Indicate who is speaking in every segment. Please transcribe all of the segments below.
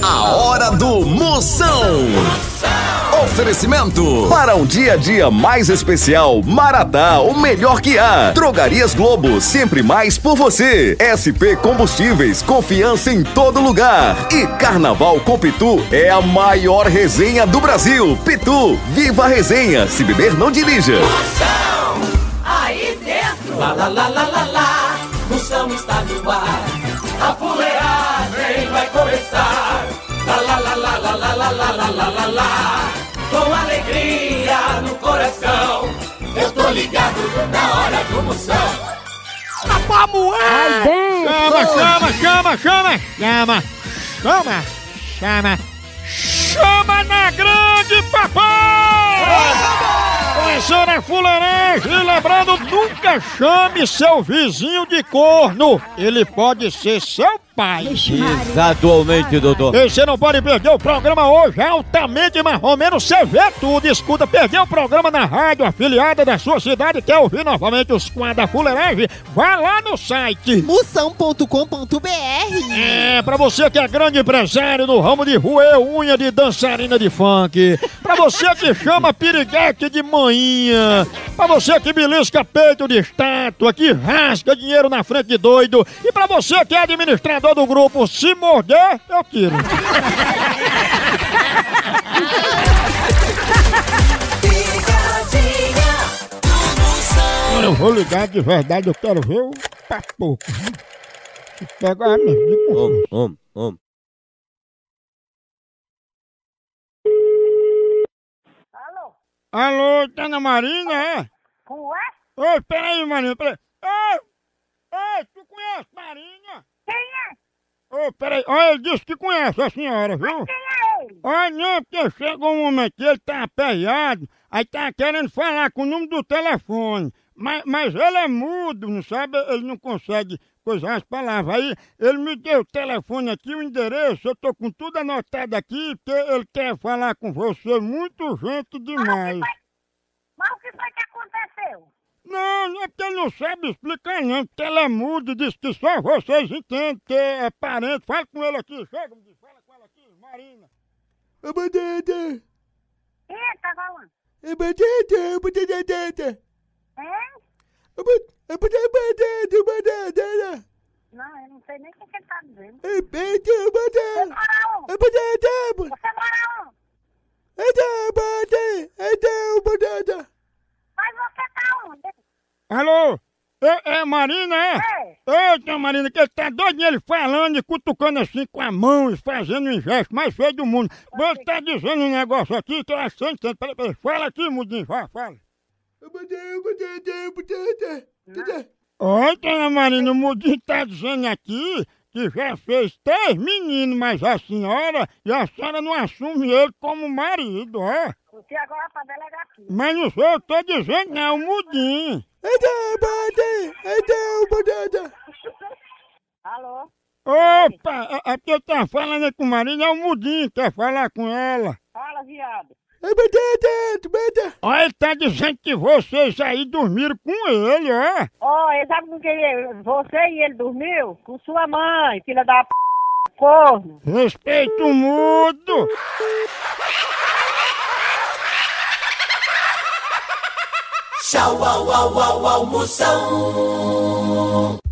Speaker 1: A hora do Moção. Oferecimento. Para um dia a dia mais especial, Maratá, o melhor que há. Drogarias Globo, sempre mais por você. SP Combustíveis, confiança em todo lugar. E Carnaval com Pitu é a maior resenha do Brasil. Pitu, viva a resenha. Se beber, não dirija.
Speaker 2: Moção, aí dentro. Lá, lá, lá, lá, lá, lá. Moção está no ar. A fuleagem vai começar. Lá, lá, lá, lá, lá, lá, lá, lá, lá, lá, lá, lá. Com alegria no coração, eu tô ligado na hora do Moção.
Speaker 3: Vamos lá! Chama na grande, papai! Começando a fuleiragem e lembrando, nunca chame seu vizinho de corno. Ele pode ser seu pai.
Speaker 4: Exatamente, doutor.
Speaker 3: E você não pode perder o programa hoje, altamente marromeno, você vê tudo, escuta, perdeu o programa na rádio afiliada da sua cidade, quer ouvir novamente os quadros da fuleiragem? Vai lá no site
Speaker 5: moção.com.br.
Speaker 3: É, pra você que é grande empresário no ramo de roer unha de dançarina de funk, pra você que chama piriguete de manhinha, pra você que belisca peito de estátua, que rasga dinheiro na frente de doido, e pra você que é administrador do grupo, se morder, eu tiro. Eu vou ligar de verdade, eu quero ver o papo. Se pegar mesmo. Alô, tá na Marina, é?
Speaker 6: Ué?
Speaker 3: Oi, peraí, Marina, peraí. Ei, tu conhece Marina?
Speaker 6: Quem é?
Speaker 3: Ô, peraí, olha, ele disse que conhece a senhora, viu?
Speaker 6: Quem é ele?
Speaker 3: Olha, não, porque chegou um momento que ele tá aperreado, aí tá querendo falar com o número do telefone, mas ele é mudo, não sabe? Ele não consegue coisar as palavras. Aí ele me deu o telefone aqui, o endereço, eu tô com tudo anotado aqui, porque ele quer falar com você muito urgente demais.
Speaker 6: Mas o que foi que aconteceu?
Speaker 3: Não é porque ele não sabe explicar não, porque ele é mudo e diz que só vocês entendem, que é parente. Fala com ele aqui, chega, fala com ela aqui, Marina.
Speaker 6: Quem é que tá falando?
Speaker 3: É?
Speaker 6: Não, eu não sei nem o que ele tá dizendo. Você mora onde? Você mora onde? Mas você tá onde?
Speaker 3: Alô? É Marina, é? Eita, Marina, que ele tá doidinho, ele falando e cutucando assim com a mão e fazendo um gesto mais feio do mundo. Você tá dizendo um negócio aqui que eu acho que você entende. Peraí, fala aqui, mudinho, fala. Oi, dona Marina, o mudinho tá dizendo aqui que já fez 3 meninos, mas a senhora não assume ele como marido, ó.
Speaker 6: Você agora pra delegacia.
Speaker 3: Mas não sou eu que tô dizendo, não, o mudinho.
Speaker 6: Alô?
Speaker 3: Opa, é porque eu tava falando aí com o Marina, é o mudinho, quer falar com ela.
Speaker 6: Fala, viado.
Speaker 3: Ó, ele tá dizendo que vocês aí dormiram com ele, ó.
Speaker 6: Ó, ele sabe com quem você e ele dormiu? Com sua mãe, filha da corno.
Speaker 3: Respeito mudo.
Speaker 2: Tchau, au, au, au, au, Moção.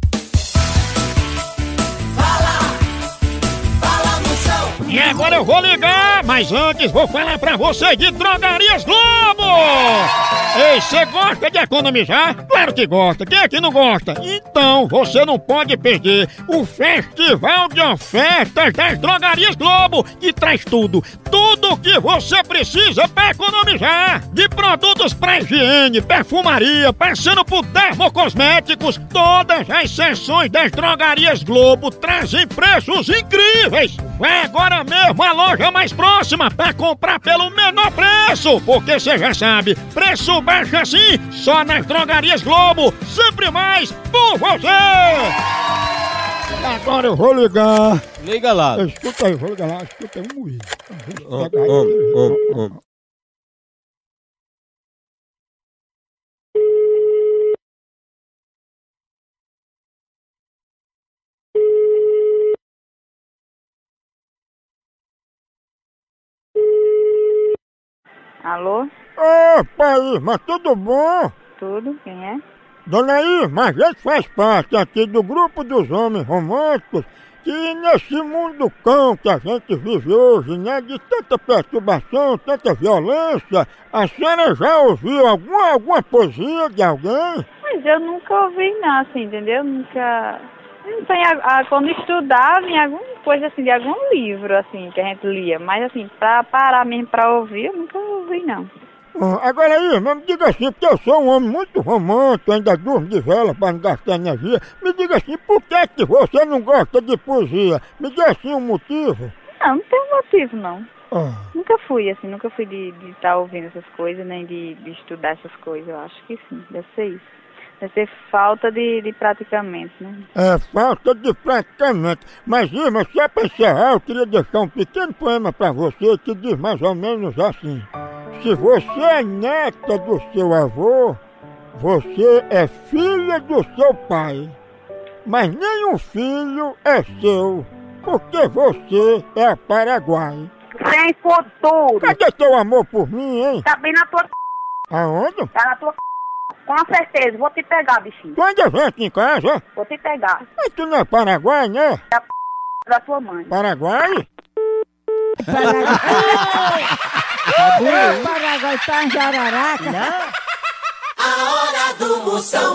Speaker 2: Fala, Moção.
Speaker 3: E agora eu vou ligar, mas antes vou falar pra você de Drogarias Globo! Ei, você gosta de economizar? Claro que gosta, quem é que não gosta? Então você não pode perder o Festival de Ofertas das Drogarias Globo, que traz tudo o que você precisa pra economizar! De produtos pra higiene, perfumaria, passando por dermocosméticos, todas as seções das Drogarias Globo trazem preços incríveis! Vai agora mesmo à loja mais próxima pra comprar pelo menor preço, porque você já sabe, preço baixo assim, só nas Drogarias Globo, sempre mais por você! Agora eu vou ligar.
Speaker 4: Liga lá.
Speaker 3: Escuta aí, vou ligar lá, escuta aí, um
Speaker 6: Alô?
Speaker 3: Opa, Irma, tudo bom?
Speaker 6: Tudo? Quem é?
Speaker 3: Dona Irma, a gente faz parte aqui do grupo dos homens românticos que nesse mundo cão que a gente vive hoje, né, de tanta perturbação, tanta violência, a senhora já ouviu alguma poesia de alguém?
Speaker 6: Mas eu nunca ouvi não, assim, entendeu? Nunca... Não sei, quando estudava em alguma coisa assim, de algum livro, assim, que a gente lia. Mas assim, pra parar mesmo pra ouvir, eu nunca ouvi não.
Speaker 3: Agora aí, me diga assim, porque eu sou um homem muito romântico, ainda durmo de vela para não gastar energia. Me diga assim, por que você não gosta de poesia? Me diga assim um motivo.
Speaker 6: Não tem motivo não.
Speaker 3: Ah.
Speaker 6: Nunca fui assim, nunca fui de estar ouvindo essas coisas, nem de estudar essas coisas. Eu acho que sim, deve ser isso. Deve ser falta de praticamento, né?
Speaker 3: É, falta de praticamento. Mas Irma, só para encerrar, eu queria deixar um pequeno poema para você que diz mais ou menos assim. Se você é neta do seu avô, você é filha do seu pai. Mas nenhum filho é seu, porque você é Paraguai.
Speaker 6: Sem futuro!
Speaker 3: Cadê teu amor por mim, hein?
Speaker 6: Tá bem na tua...
Speaker 3: Aonde?
Speaker 6: Tá na tua... Com certeza, vou te pegar, bichinho.
Speaker 3: Tu ainda vem aqui em casa?
Speaker 6: Vou te pegar.
Speaker 3: Mas tu não é Paraguai, né?
Speaker 6: Da tua mãe.
Speaker 3: Paraguai?
Speaker 7: O Paraguai tá em Jararaca.
Speaker 2: A hora do Moção.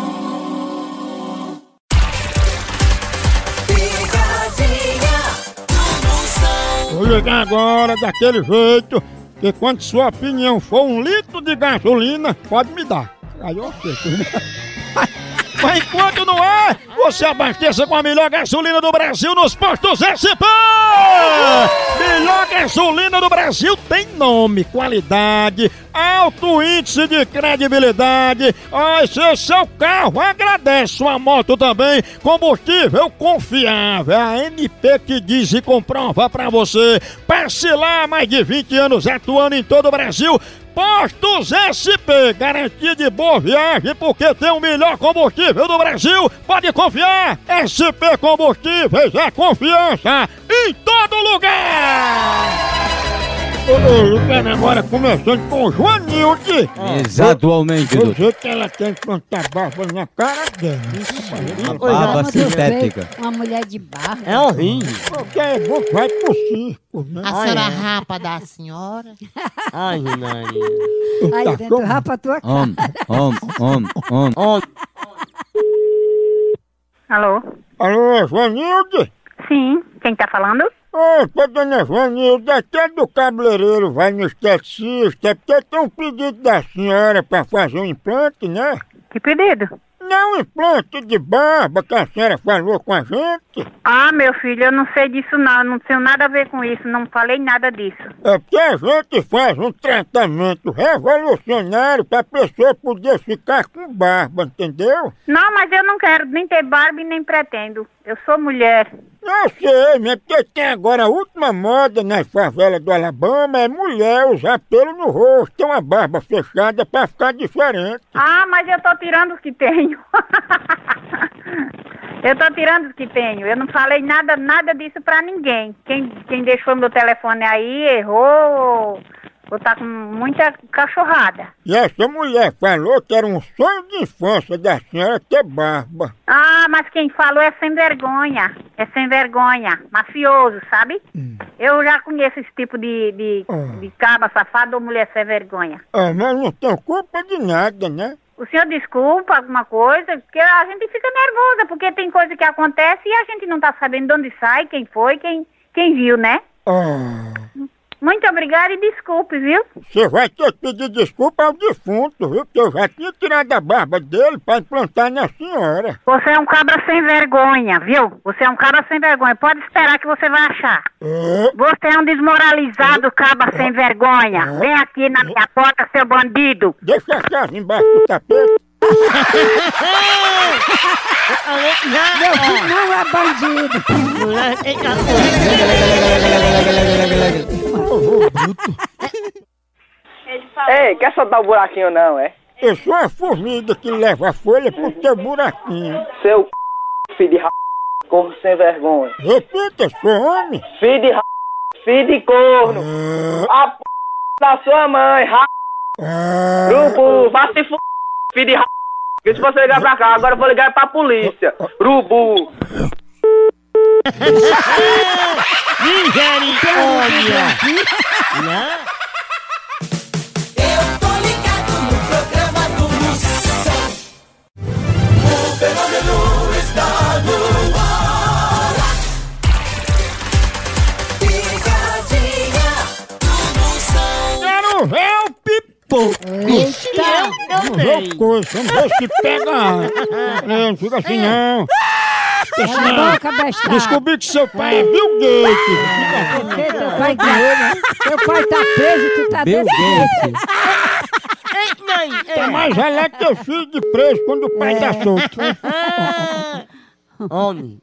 Speaker 2: Picadinha do Moção.
Speaker 3: Vou ligar agora daquele jeito que quando sua opinião for 1 litro de gasolina, pode me dar. Aí eu sei, né? Mas enquanto não é, você abasteça com a melhor gasolina do Brasil nos postos SP! Melhor gasolina do Brasil tem nome, qualidade, alto índice de credibilidade. Se seu carro agradece, sua moto também, combustível confiável. A MP que diz e comprova pra você. Passe lá, mais de 20 anos atuando em todo o Brasil. Postos SP, garantia de boa viagem porque tem o melhor combustível do Brasil. Pode confiar, SP Combustíveis é confiança em todo lugar. Ligando agora, começando com o Joanilde.
Speaker 4: Exatamente,
Speaker 3: Eu
Speaker 4: doutor.
Speaker 3: sei que ela quer implantar barba na cara dela.
Speaker 4: Barba sintética.
Speaker 7: Uma mulher de barba.
Speaker 4: É horrível.
Speaker 3: Porque é bom que vai pro circo, né?
Speaker 5: A senhora rapa da senhora?
Speaker 4: Ai, Nani.
Speaker 7: Aí dentro, rapa a tua cara.
Speaker 6: Alô?
Speaker 3: Alô, Joanilde?
Speaker 6: Sim, quem tá falando?
Speaker 3: Opa, dona Joanilda, aqui é do cabeleireiro, vai no esteticista, porque tem um pedido da senhora pra fazer um implante, né?
Speaker 6: Que pedido?
Speaker 3: Não, implante de barba que a senhora falou com a gente.
Speaker 6: Ah, meu filho, eu não sei disso não tenho nada a ver com isso, não falei nada disso.
Speaker 3: É porque a gente faz um tratamento revolucionário pra pessoa poder ficar com barba, entendeu?
Speaker 6: Não, mas eu não quero nem ter barba e nem pretendo. Eu sou mulher.
Speaker 3: Eu sei, né? Porque tem agora a última moda nas favelas do Alabama é mulher usar pelo no rosto, ter uma barba fechada pra ficar diferente.
Speaker 6: Ah, mas eu tô tirando os que tenho. Eu tô tirando os que tenho. Eu não falei nada disso pra ninguém. Quem deixou meu telefone aí errou ou tá com muita cachorrada.
Speaker 3: E essa mulher falou que era um sonho de infância da senhora ter barba.
Speaker 6: Ah, mas quem falou é sem vergonha. É sem vergonha. Mafioso, sabe? Eu já conheço esse tipo de caba safado ou mulher sem vergonha.
Speaker 3: Ah, mas não tem culpa de nada, né?
Speaker 6: O senhor desculpa alguma coisa? Porque a gente fica nervosa, porque tem coisa que acontece e a gente não tá sabendo de onde sai, quem foi, quem viu, né?
Speaker 3: Ah,
Speaker 6: Muito obrigada e desculpe, viu?
Speaker 3: você vai ter que pedir desculpa ao defunto, viu? Porque eu já tinha tirado a barba dele pra implantar na senhora.
Speaker 6: Você é um cabra sem vergonha, viu? Você é um cabra sem vergonha. Pode esperar que você vai achar. Você é um desmoralizado cabra sem vergonha. Vem aqui na minha porta, seu bandido.
Speaker 3: Deixa a chave embaixo do tapete.
Speaker 7: Meu filho não é bandido.
Speaker 8: Ei, quer soltar o buraquinho não, é?
Speaker 3: Eu sou a formiga que leva a folha pro teu buraquinho.
Speaker 8: Seu filho de corno sem vergonha.
Speaker 3: Repita, sou homem.
Speaker 8: Filho de filho de corno. A da sua mãe, Urubu, vá se f... filho de Deixa você ligar pra cá, agora eu vou ligar pra polícia. Urubu.
Speaker 3: Misericórdia!
Speaker 2: Eu tô ligado no programa do Moção. O fenômeno está no ar. Picadinha do Moção.
Speaker 3: Quero ver o pipoco! Não vê coisa, não vê se pega! Não fica assim não!
Speaker 7: Cala a boca, bestada.
Speaker 3: Descobri que seu pai é Bill Gates!
Speaker 7: Porque teu pai ganhou, né? Teu pai tá preso e tu tá
Speaker 4: Bill
Speaker 7: desse jeito.
Speaker 4: Gates.
Speaker 3: Tá mais relé que teu filho de preso quando o pai tá solto!
Speaker 4: Homem.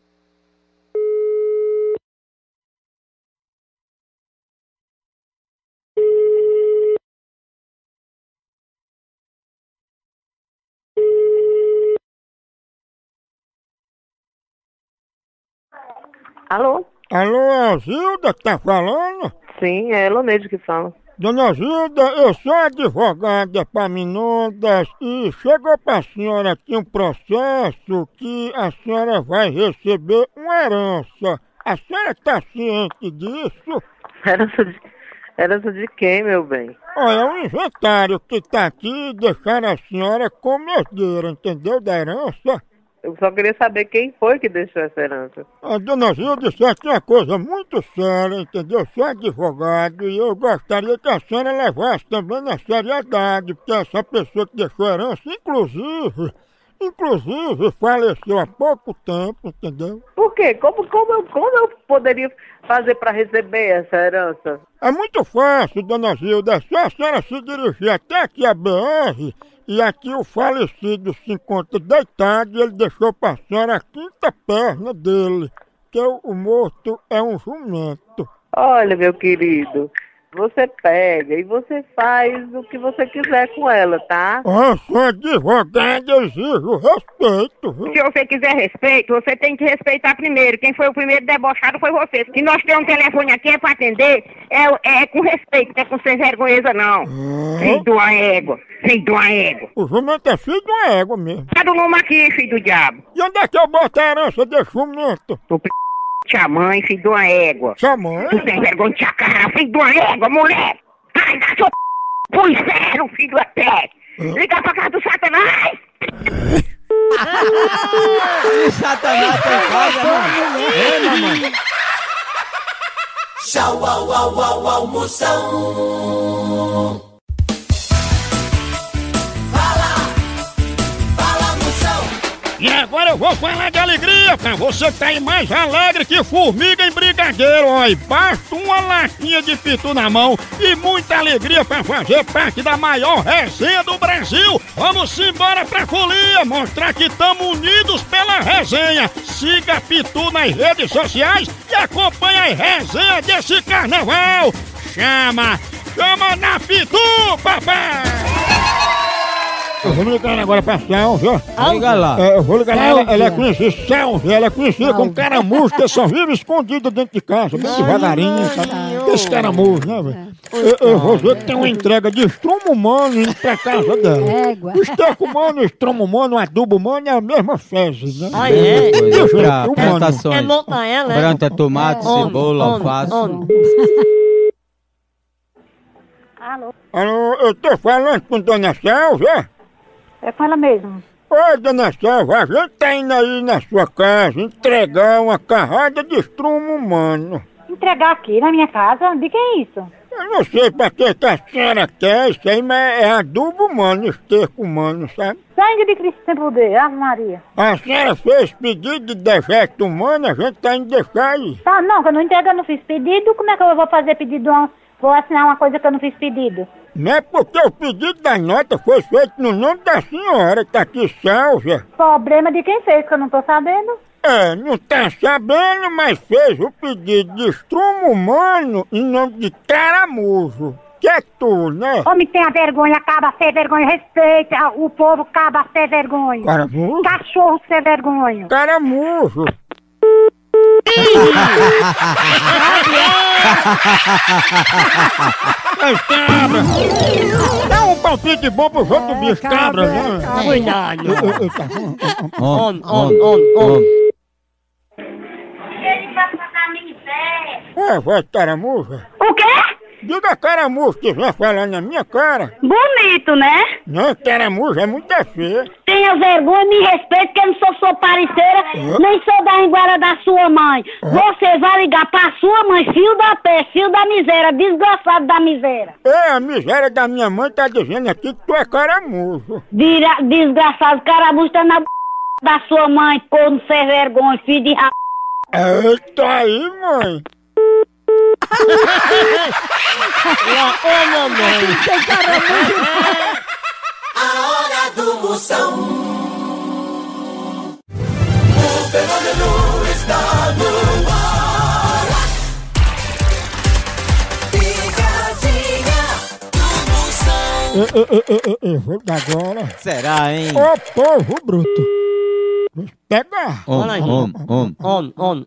Speaker 8: Alô?
Speaker 3: Alô, é a Zilda que tá falando?
Speaker 8: Sim, é Eloneide que fala.
Speaker 3: Dona Zilda, eu sou advogada Epaminondas e chegou pra senhora aqui um processo que a senhora vai receber uma herança. A senhora tá ciente disso?
Speaker 8: Herança de quem, meu bem?
Speaker 3: Olha, o inventário que tá aqui deixaram a senhora como herdeira, entendeu? Da herança.
Speaker 8: Eu só queria saber quem foi que deixou essa herança.
Speaker 3: A dona Zilda, isso aqui é uma coisa muito séria, entendeu? Eu sou advogado e eu gostaria que a senhora levasse também na seriedade, porque essa pessoa que deixou a herança, inclusive, faleceu há pouco tempo, entendeu?
Speaker 8: Por quê? Como eu poderia fazer para receber essa herança?
Speaker 3: É muito fácil, dona Zilda, é só a senhora se dirigir até aqui a BR e aqui o falecido se encontra deitado e ele deixou pra senhora a quinta perna dele, que o morto é um jumento.
Speaker 8: Olha, meu querido, você pega e você faz o que você quiser com ela, tá?
Speaker 3: Ah, sou advogado, eu exijo respeito, viu?
Speaker 9: Se você quiser respeito, você tem que respeitar primeiro. Quem foi o primeiro debochado foi você. Se nós temos um telefone aqui é pra atender, é com respeito, não é com sem vergonheza não. Filho de uma égua, filho de uma égua.
Speaker 3: O jumento é filho de uma égua mesmo.
Speaker 9: Tá do nome aqui, filho do diabo.
Speaker 3: E onde é que eu boto a herança desse jumento?
Speaker 9: O tia mãe, filho de uma égua.
Speaker 3: Sua mãe?
Speaker 9: Tu tem vergonha de tia cara, filho de uma égua, mulher. Ai, dá seu pro inferno, filho da pé. Liga pra casa do Satanás.
Speaker 4: Satanás tem casa, mano.
Speaker 3: Ei, mamãe.
Speaker 2: Tchau, au, au, au, au, Moção. Fala, Moção.
Speaker 3: E agora eu vou falar de alegria pra você que tá aí mais alegre que formiga em brigadeiro, ó. E basta uma latinha de pitu na mão e muita alegria pra fazer parte da maior resenha do Brasil. Vamos embora pra folia, mostrar que estamos unidos pela resenha. Siga a Pitu nas redes sociais e acompanhe a resenha desse carnaval. Chama na Pitu, papai! Eu vou ligar agora pra Sálvia.
Speaker 4: Liga lá.
Speaker 3: Eu vou ligar ela, ela é conhecida, Sálvia, ela é conhecida como caramujo, que só vive escondida dentro de casa, bem devagarinho, sabe? Esse caramujo, né, velho? Eu vou ver que tem uma entrega de estrumo humano indo pra casa dela.
Speaker 7: Égua.
Speaker 3: O esterco humano, o estrumo humano, o adubo humano é a mesma fezes, né?
Speaker 4: Ah, é?
Speaker 3: Deixa eu
Speaker 4: Pra
Speaker 3: ver, humano.
Speaker 4: plantações.
Speaker 10: É bom pra ela, é?
Speaker 4: Planta tomate, cebola, alface.
Speaker 3: Alô, eu tô falando com dona Sálvia?
Speaker 6: É com ela mesmo.
Speaker 3: Oi, dona Sálvia, a gente tá indo aí na sua casa entregar uma carrada de estrumo humano.
Speaker 6: Entregar aqui na minha casa? De que é isso?
Speaker 3: Eu não sei pra que a senhora quer isso aí, mas é adubo humano, esterco humano, sabe?
Speaker 6: Sangue de Cristo sem poder, Ave Maria.
Speaker 3: A senhora fez pedido de dejeto humano, a gente tá indo deixar aí.
Speaker 6: Tá, não, que eu não entrego, eu não fiz pedido. Como é que eu vou fazer pedido? Vou assinar uma coisa que eu não fiz pedido.
Speaker 3: Não é porque o pedido da nota foi feito no nome da senhora, tá aqui Sálvia.
Speaker 6: Problema de quem fez, que eu não tô sabendo.
Speaker 3: É, não tá sabendo, mas fez o pedido de estrumo humano em nome de caramujo. Que é tu, né?
Speaker 6: Homem, tenha vergonha, acaba sem vergonha, respeita o povo, acaba sem vergonha.
Speaker 3: Caramujo?
Speaker 6: Cachorro sem vergonha.
Speaker 3: Caramujo. As cabras! Dá um palpite bom pro jogo do bicho cabra, né?
Speaker 7: Cuidado.
Speaker 4: On.
Speaker 9: Ele vai passar miséria.
Speaker 3: Vai, caramuja.
Speaker 9: O quê?
Speaker 3: Diga caramuja que vem falar na minha cara.
Speaker 9: Bonito, né?
Speaker 3: Não, caramuja é muito feia.
Speaker 9: Tenha vergonha, me respeite, que eu não sou sua parceira, nem sou da linguara da sua mãe. Você vai ligar pra sua mãe, filho da peste, filho da miséria, desgraçado da miséria.
Speaker 3: A miséria da minha mãe tá dizendo aqui que tu é caramujo.
Speaker 9: Desgraçado, caramujo tá na da sua mãe, corno sem vergonha, filho de ra...
Speaker 3: Eita aí, mãe.
Speaker 7: Ô, mamãe. Tem caramujo.
Speaker 2: A hora do Moção. O fenômeno está no ar. Picadinha do Moção.
Speaker 3: Vou dar agora.
Speaker 4: Será, hein?
Speaker 3: Ô povo bruto. Pega.
Speaker 4: On.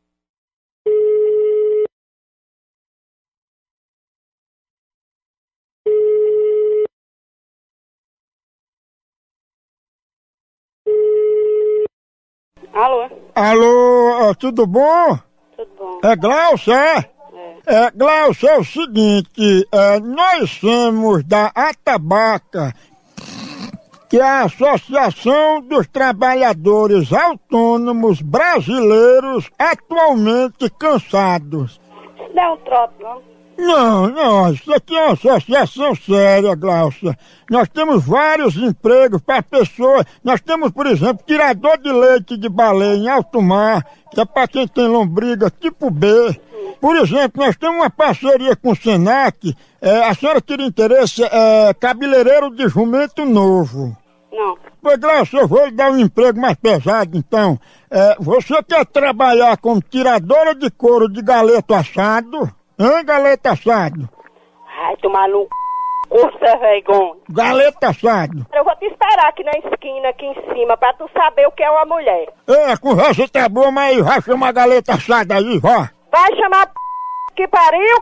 Speaker 9: Alô?
Speaker 3: Alô, tudo bom?
Speaker 9: Tudo bom?
Speaker 3: É Glaucia, é? Glaucia, é o seguinte, nós somos da Atabaca, que é a Associação dos Trabalhadores Autônomos Brasileiros atualmente cansados.
Speaker 9: Não é um trote, não?
Speaker 3: Não, isso aqui é uma associação séria, Glaucia. Nós temos vários empregos para pessoas. Nós temos, por exemplo, tirador de leite de baleia em alto mar, que é para quem tem lombriga tipo B. Por exemplo, nós temos uma parceria com o Senac. A senhora teria interesse, cabeleireiro de jumento novo.
Speaker 9: Não.
Speaker 3: Pois, Glaucia, eu vou lhe dar um emprego mais pesado, então. Você quer trabalhar como tiradora de couro de galeto assado? Hein, galeta assado?
Speaker 9: Ai, tomar no curso, vergonha.
Speaker 3: Galeta assado.
Speaker 9: Eu vou te esperar aqui na esquina, aqui em cima, pra tu saber o que é uma mulher.
Speaker 3: A conversa tá boa, mas vai chamar a galeta assada aí, vá.
Speaker 9: Vai chamar que pariu,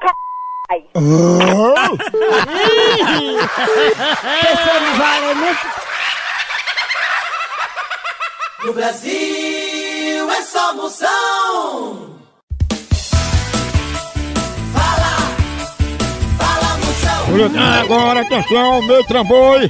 Speaker 7: Pessoa não vale muito.
Speaker 2: No Brasil é só Moção.
Speaker 3: Agora, atenção, meu trambolho,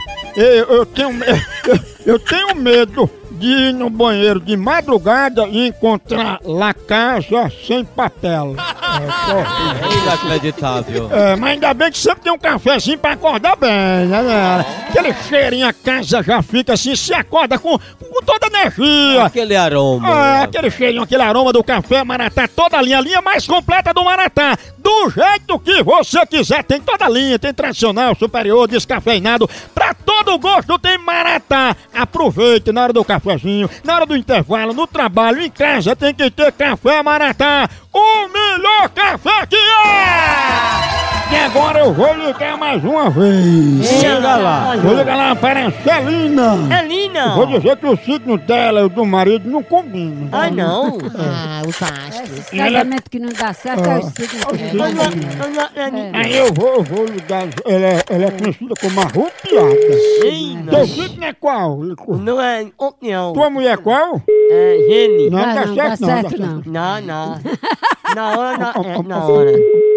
Speaker 3: eu tenho medo de ir no banheiro de madrugada e encontrar La Casa sem papel.
Speaker 4: Inacreditável.
Speaker 3: Mas ainda bem que sempre tem um cafezinho pra acordar bem, né? Aquele cheirinho, a casa já fica assim, se acorda com toda a energia.
Speaker 4: Aquele aroma.
Speaker 3: Aquele cheirinho, aquele aroma do café Maratá, toda a linha mais completa do Maratá. Do jeito que você quiser, tem toda a linha, tem tradicional, superior, descafeinado, pra todo gosto tem Maratá. Aproveite na hora do cafezinho, na hora do intervalo, no trabalho, em casa, tem que ter café Maratá, o melhor café que é! E agora eu vou ligar mais uma vez.
Speaker 4: Chega lá.
Speaker 3: Vou ligar lá para a Celina.
Speaker 7: Celina.
Speaker 3: Vou dizer que o signo dela e o do marido não combinam.
Speaker 7: Ai, não.
Speaker 5: Os astros.
Speaker 7: Casamento que não dá certo é o signo.
Speaker 3: Aí eu vou ligar. Ela é conhecida como a rupiada. Teu signo é qual?
Speaker 7: Não é opinião.
Speaker 3: Tua mulher é qual?
Speaker 7: É Gene.
Speaker 3: Não dá certo não.
Speaker 7: Não. Na hora.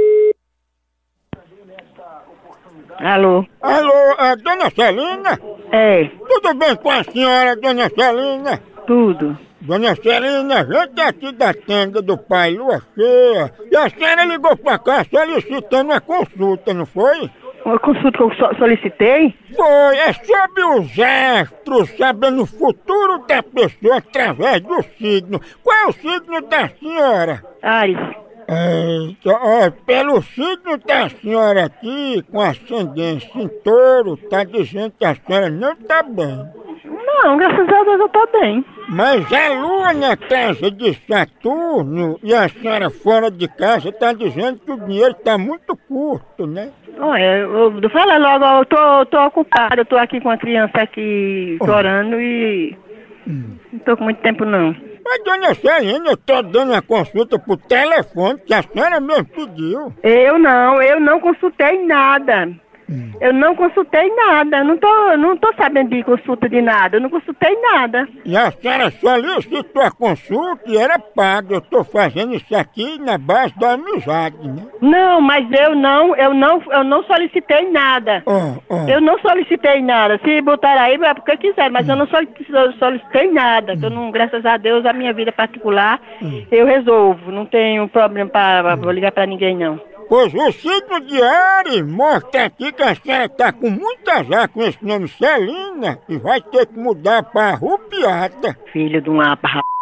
Speaker 9: Alô?
Speaker 3: Alô, dona Celina?
Speaker 9: É,
Speaker 3: Tudo bem com a senhora, dona Celina?
Speaker 9: tudo.
Speaker 3: Dona Celina, a gente é aqui da tenda do pai Lua Cheia. E a senhora ligou pra cá solicitando uma consulta, não foi?
Speaker 9: Uma consulta que eu solicitei?
Speaker 3: Foi, é sobre os astros, sabendo o futuro da pessoa através do signo. Qual é o signo da senhora?
Speaker 9: Ares.
Speaker 3: Pelo signo da senhora aqui, com ascendência em touro, tá dizendo que a senhora não tá bem.
Speaker 9: Não, graças a Deus eu tô bem.
Speaker 3: Mas a lua na casa de Saturno e a senhora fora de casa tá dizendo que o dinheiro tá muito curto, né?
Speaker 9: Olha, eu falei logo, eu tô ocupada, eu tô aqui com a criança aqui chorando e não tô com muito tempo não.
Speaker 3: Mas, dona Celina, eu tô dando a consulta por telefone, que a senhora mesmo pediu.
Speaker 7: Eu não consultei nada. Eu não consultei nada. Eu não tô sabendo de consulta de nada. Eu não consultei nada.
Speaker 3: E a senhora solicitou a consulta e era paga. Eu tô fazendo isso aqui na base da amizade, né?
Speaker 7: Não, mas eu não solicitei nada. Eu não solicitei nada. Se botar aí é porque quiser, mas eu não solicitei nada. Que eu não, graças a Deus, a minha vida particular eu resolvo. Não tenho problema para ligar para ninguém, não.
Speaker 3: Pois o signo de Ares mostra aqui que a senhora tá com muito azar com esse nome Celina e vai ter que mudar pra Arrupiada.
Speaker 7: Filho de uma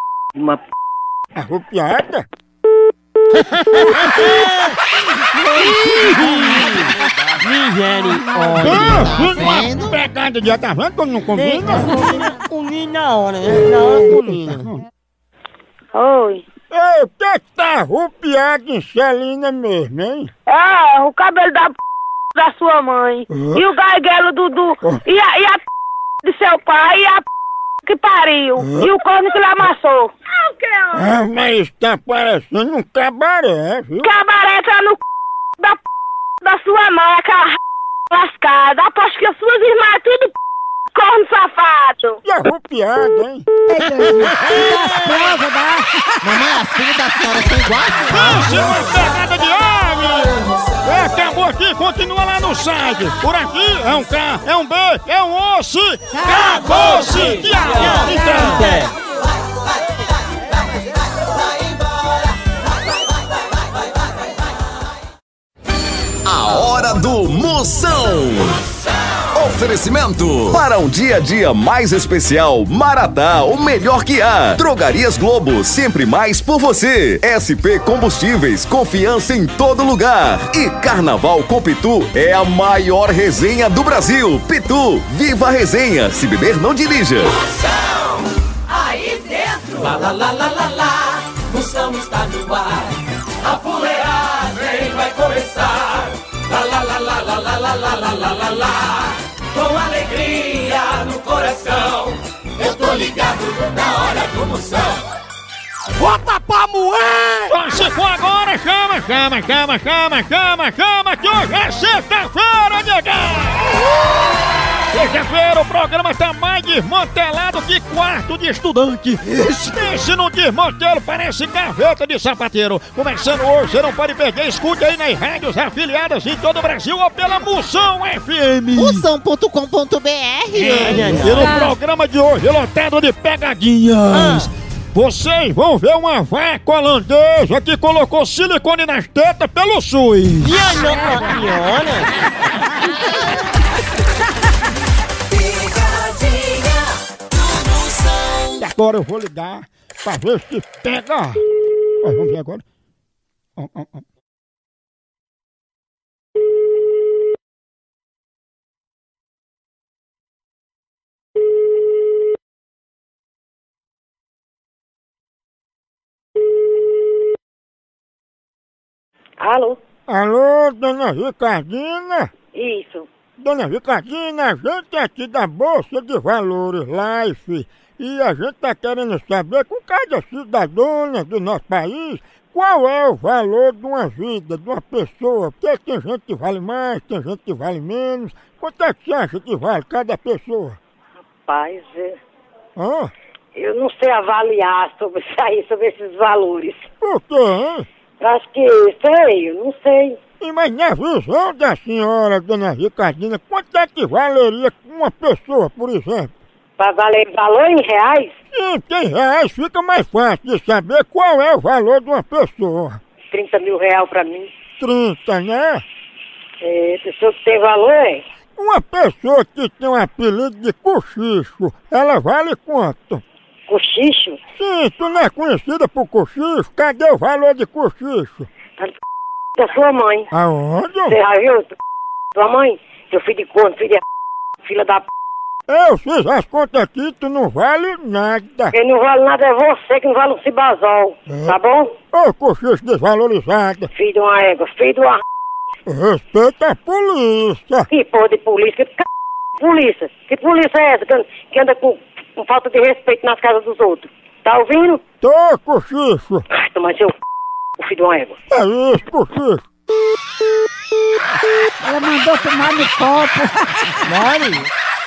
Speaker 3: Arrupiada? Uma pegada de tá vendo como não combina?
Speaker 4: Combina na hora, né? Na hora combina.
Speaker 6: Oi.
Speaker 3: Ei, o que tá arrupiado em Celina mesmo, hein?
Speaker 6: É, o cabelo da sua mãe. E o garguelo e a de seu pai e a que pariu. E o corno que lhe amassou.
Speaker 3: Ah, mas tá parecendo um cabaré, viu?
Speaker 6: Cabaré tá no da sua mãe, aquela lascada. Aposto que as suas irmãs tudo corno safado.
Speaker 3: E arrupiado, hein?
Speaker 5: Mamãe, as filhas da senhora são iguais.
Speaker 3: Uma pegada de homem! Acabou aqui, continua lá no site. Por aqui é um K, é um B, é um osso. Acabou-se! Tchau!
Speaker 1: A hora do Moção. Oferecimento para um dia a dia mais especial, Maratá, o melhor que há. Drogarias Globo, sempre mais por você. SP Combustíveis, confiança em todo lugar. E Carnaval com Pitu é a maior resenha do Brasil. Pitu, viva a resenha. Se beber, não dirija.
Speaker 2: Moção, aí dentro. Lá, lá, lá, lá, lá, lá. Moção está no ar. A fuleagem vai começar. Lá, lá, lá, lá, lá, lá, lá, lá, lá, lá, lá. Com alegria no coração, eu tô ligado na hora do Moção.
Speaker 3: Bota pra moer! Só se for agora, chama, que hoje é sexta-feira, nega! Sexta-feira o programa tá mais desmantelado que quarto de estudante. Pense no desmantelo, parece gaveta de sapateiro. Começando hoje, você não pode perder, escute aí nas rádios afiliadas em todo o Brasil ou pela Moção FM.
Speaker 5: Moção.com.br.
Speaker 3: E no programa de hoje, lotado de pegadinhas. Vocês vão ver uma vaca holandesa que colocou silicone nas tetas pelo SUS.
Speaker 4: E a senhora?
Speaker 3: Agora eu vou ligar pra ver se pega. Vamos ver agora.
Speaker 9: Alô?
Speaker 3: Alô, dona Ricardina?
Speaker 9: Isso.
Speaker 3: Dona Ricardina, a gente é aqui da Bolsa de Valores, Life, e a gente tá querendo saber, com cada cidadã do nosso país, qual é o valor de uma vida, de uma pessoa, porque tem gente que vale mais, tem gente que vale menos. Quanto é que você acha que vale cada pessoa?
Speaker 9: Rapaz,
Speaker 3: Hã?
Speaker 9: eu não sei avaliar sobre isso aí, sobre esses valores.
Speaker 3: Por quê, hein?
Speaker 9: Acho que sei, eu não sei.
Speaker 3: E mas na visão da senhora, dona Ricardina, quanto é que valeria uma pessoa, por exemplo?
Speaker 9: Para valer valor em reais?
Speaker 3: Sim, porque em reais fica mais fácil de saber qual é o valor de uma pessoa.
Speaker 9: 30 mil reais pra mim.
Speaker 3: 30, né?
Speaker 9: É, pessoa que tem valor, é?
Speaker 3: Uma pessoa que tem um apelido de cochicho, ela vale quanto?
Speaker 9: Cochicho?
Speaker 3: Sim, tu não é conhecida por cochicho? Cadê o valor de cochicho?
Speaker 9: Da sua mãe.
Speaker 3: Aonde?
Speaker 9: Você já viu? Sua mãe? Seu filho de corno, filho de filha da p...
Speaker 3: Eu fiz as contas aqui, tu não vale nada.
Speaker 9: Quem não vale nada é você, que não vale um cibazol. Tá bom?
Speaker 3: Ô, cochicho desvalorizada.
Speaker 9: Filho de uma égua, filho de uma...
Speaker 3: Respeita a polícia.
Speaker 9: Que porra de polícia? Que polícia? Que polícia é essa que anda com falta de respeito nas casas dos outros? Tá ouvindo?
Speaker 3: Tô, cochicho.
Speaker 9: Toma seu o filho de uma égua.
Speaker 3: É isso, cochicho.
Speaker 4: Ela mandou tomar no copo.
Speaker 3: Mari.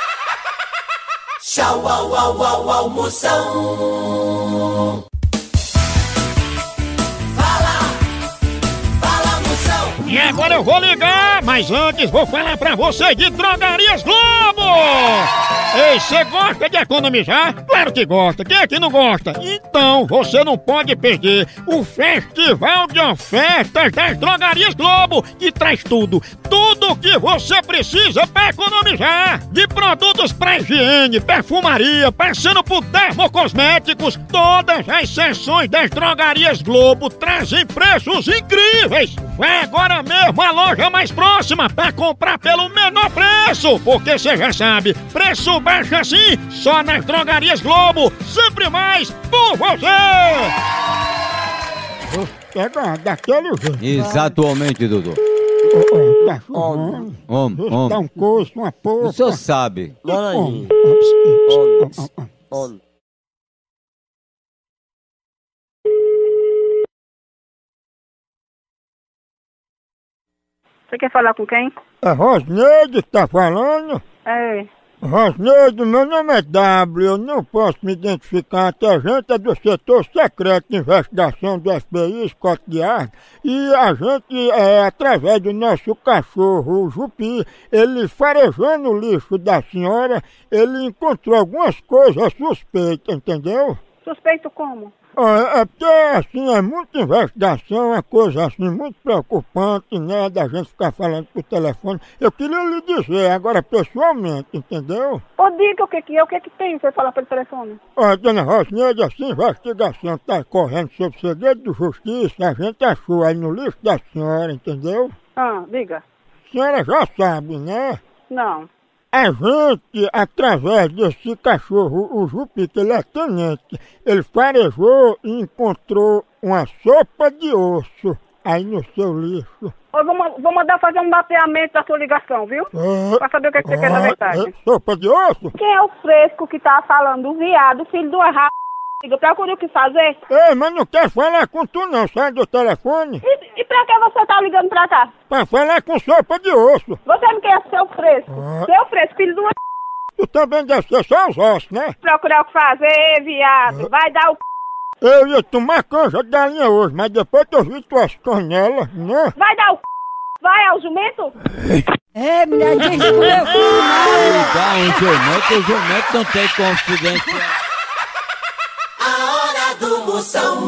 Speaker 2: Tchau, au, au, au, almoção. Fala, moção.
Speaker 3: E agora eu vou ligar, mas antes vou falar pra você de Drogarias Globo! Ei, você gosta de economizar? Claro que gosta. Quem é que não gosta? Então você não pode perder o Festival de Ofertas das Drogarias Globo, que traz tudo o que você precisa para economizar. De produtos para higiene, perfumaria, passando por dermocosméticos, todas as seções das Drogarias Globo trazem preços incríveis. Vai agora mesmo à loja mais próxima para comprar pelo menor preço, porque você já sabe, preço baixo assim, só nas Drogarias Globo, sempre mais por você! Pega daquele jeito.
Speaker 10: Exatamente, Dudu.
Speaker 3: Tá chovendo. Dá um coço, uma porra.
Speaker 10: O senhor sabe.
Speaker 4: Bora aí. On.
Speaker 7: Você quer falar com quem?
Speaker 3: É Rosneide que tá falando?
Speaker 7: É.
Speaker 3: Rosneide, meu nome é W, eu não posso me identificar, que a gente é do setor secreto de investigação do FBI, Scotland Yard, e a gente, através do nosso cachorro, o Jupi, ele farejando o lixo da senhora, ele encontrou algumas coisas suspeitas, entendeu?
Speaker 7: Suspeito como?
Speaker 3: É porque, assim, é muita investigação, é coisa, assim, muito preocupante, né, da gente ficar falando por telefone. Eu queria lhe dizer, agora, pessoalmente, entendeu?
Speaker 7: Ô, diga o que que tem você falar pelo telefone?
Speaker 3: Ó, dona Rosneide, essa investigação está correndo sobre segredo de justiça, a gente achou aí no lixo da senhora, entendeu?
Speaker 7: Ah, diga.
Speaker 3: A senhora já sabe, né?
Speaker 7: Não.
Speaker 3: A gente, através desse cachorro, o Jupi, que ele é tenente, ele farejou e encontrou uma sopa de osso aí no seu lixo.
Speaker 7: Eu vou mandar fazer um mapeamento da sua ligação, viu? Pra saber o que você quer da verdade.
Speaker 3: Sopa de osso?
Speaker 7: Quem é o fresco que tá falando? O viado, filho do arra... Procura o que fazer?
Speaker 3: Ei, mas não quero falar com tu não, sai do telefone.
Speaker 7: E pra que você tá ligando pra cá?
Speaker 3: Pra falar com sopa de osso.
Speaker 7: Você não quer seu fresco? Seu fresco, filho do...
Speaker 3: Tu também deve ser só os ossos, né?
Speaker 7: Procurar o que fazer, viado. Vai dar o...
Speaker 3: Eu ia tomar canja de galinha hoje, mas depois que eu vi tuas canelas, né?
Speaker 7: Vai dar o... Vai ao jumento?
Speaker 4: É, mulher, diz que eu
Speaker 10: Dá um jumento não tem confidência.
Speaker 2: A hora do moção.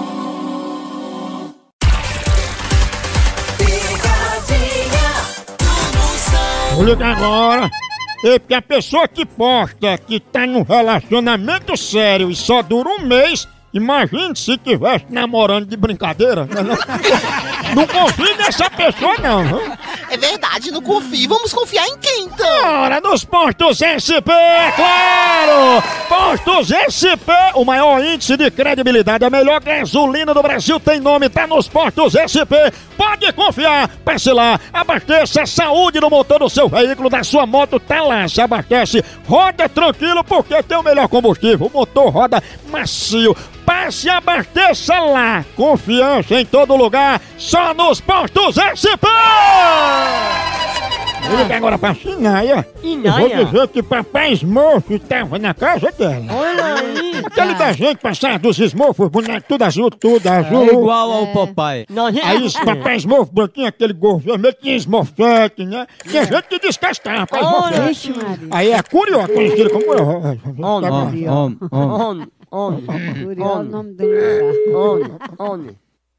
Speaker 2: Pegadinha do moção.
Speaker 3: Vou ligar agora. É porque a pessoa que posta que tá num relacionamento sério e só dura um mês, imagine se tivesse namorando de brincadeira. Não confie nessa pessoa não.
Speaker 5: É verdade, não confio. Vamos confiar em quem então?
Speaker 3: Ora, nos postos SP, é claro! Postos SP, o maior índice de credibilidade, a melhor gasolina do Brasil tem nome, tá nos postos SP. Pode confiar, passe lá, abasteça a saúde do motor do seu veículo, da sua moto, tá lá, se abastece, roda tranquilo porque tem o melhor combustível, o motor roda macio. Passe e abasteça lá, confiança em todo lugar, só nos postos SP! Vou ligar agora pra Sinaia. Eu vou dizer que papai Smurf estava na casa dela.
Speaker 4: Olha aí.
Speaker 3: Aquele desenho que passava dos Smurfs, boneco tudo azul.
Speaker 10: É igual ao papai.
Speaker 3: Aí esse papai Smurf, branquinho, aquele gorro vermelho, tinha Smurfette, né? Tinha gente que descascava pra Smurfette. Aí é Curió, conhecido como...
Speaker 4: O nome dele. On.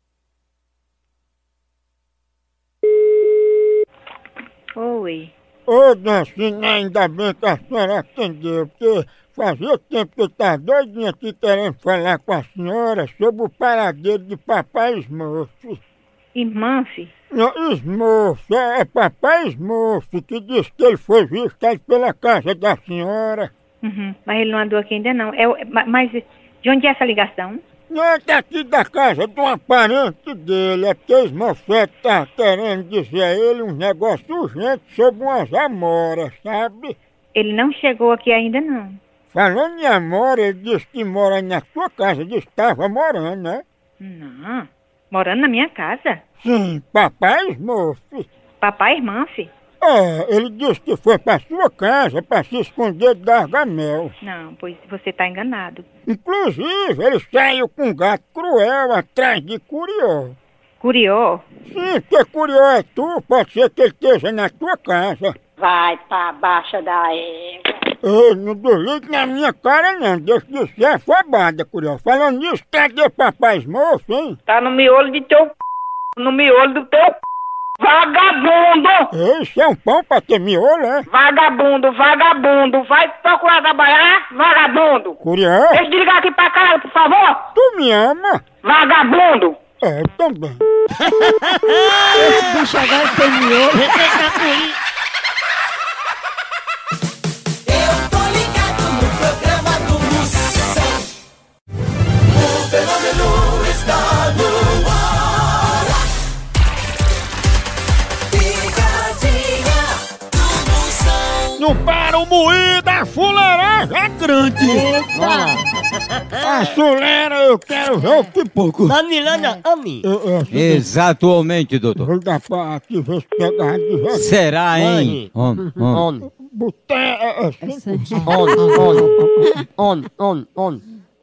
Speaker 7: Oi.
Speaker 3: Ô, dona Sinaia, ainda bem que a senhora atendeu, porque fazia tempo que eu estava doidinho aqui querendo falar com a senhora sobre o paradeiro de papai Smurf.
Speaker 7: Smurf?
Speaker 3: Não, Smurf, é papai Smurf, que disse que ele foi visitado pela casa da senhora.
Speaker 7: Uhum. Mas ele não andou aqui ainda não. Mas de onde é essa ligação?
Speaker 3: Não, é daqui da casa de uma parente dele, é porque o Smurfette tá querendo dizer a ele um negócio urgente sobre umas amoras, sabe?
Speaker 7: Ele não chegou aqui ainda não.
Speaker 3: Falando em amor, ele disse que mora na sua casa, disse que estava morando, né?
Speaker 11: Não. Morando na minha casa?
Speaker 3: Sim, papai Smurf.
Speaker 11: Papai e irmã, filho?
Speaker 3: Ele disse que foi pra sua casa pra se esconder de Gargamel.
Speaker 11: Não, pois você tá enganado.
Speaker 3: Inclusive, ele saiu com um gato cruel atrás de Curió.
Speaker 11: Curió?
Speaker 3: Sim, porque Curió é tu, pode ser que ele esteja na tua casa.
Speaker 9: Vai pra baixo da égua.
Speaker 3: Ei, não desligue na minha cara não, deixa de ser afobada, Curió. Falando nisso, cadê papai Smurf, hein?
Speaker 8: Tá no miolo de teu no miolo do teu vagabundo!
Speaker 3: Isso é um pão pra ter miolo, é?
Speaker 8: Vagabundo, vagabundo! Vai procurar trabalhar, vagabundo!
Speaker 3: Curió?
Speaker 8: Deixa eu desligar aqui pra cá, por favor!
Speaker 3: Tu me ama?
Speaker 8: Vagabundo!
Speaker 3: Eu também.
Speaker 4: Esse bicho agora tem miolo.
Speaker 2: Eu tô ligado no programa do Moção. O fenômeno está no ar. Picadinha do Moção.
Speaker 3: Não para o moído, a fuleiragem é grande. A fuleira, eu quero ver o pipoco.
Speaker 4: Na Milana, ame.
Speaker 10: Exatamente, doutor.
Speaker 3: Vou dar pra aqui, ver se pega de ver.
Speaker 10: Será, hein?
Speaker 4: On.
Speaker 3: Botar
Speaker 4: On.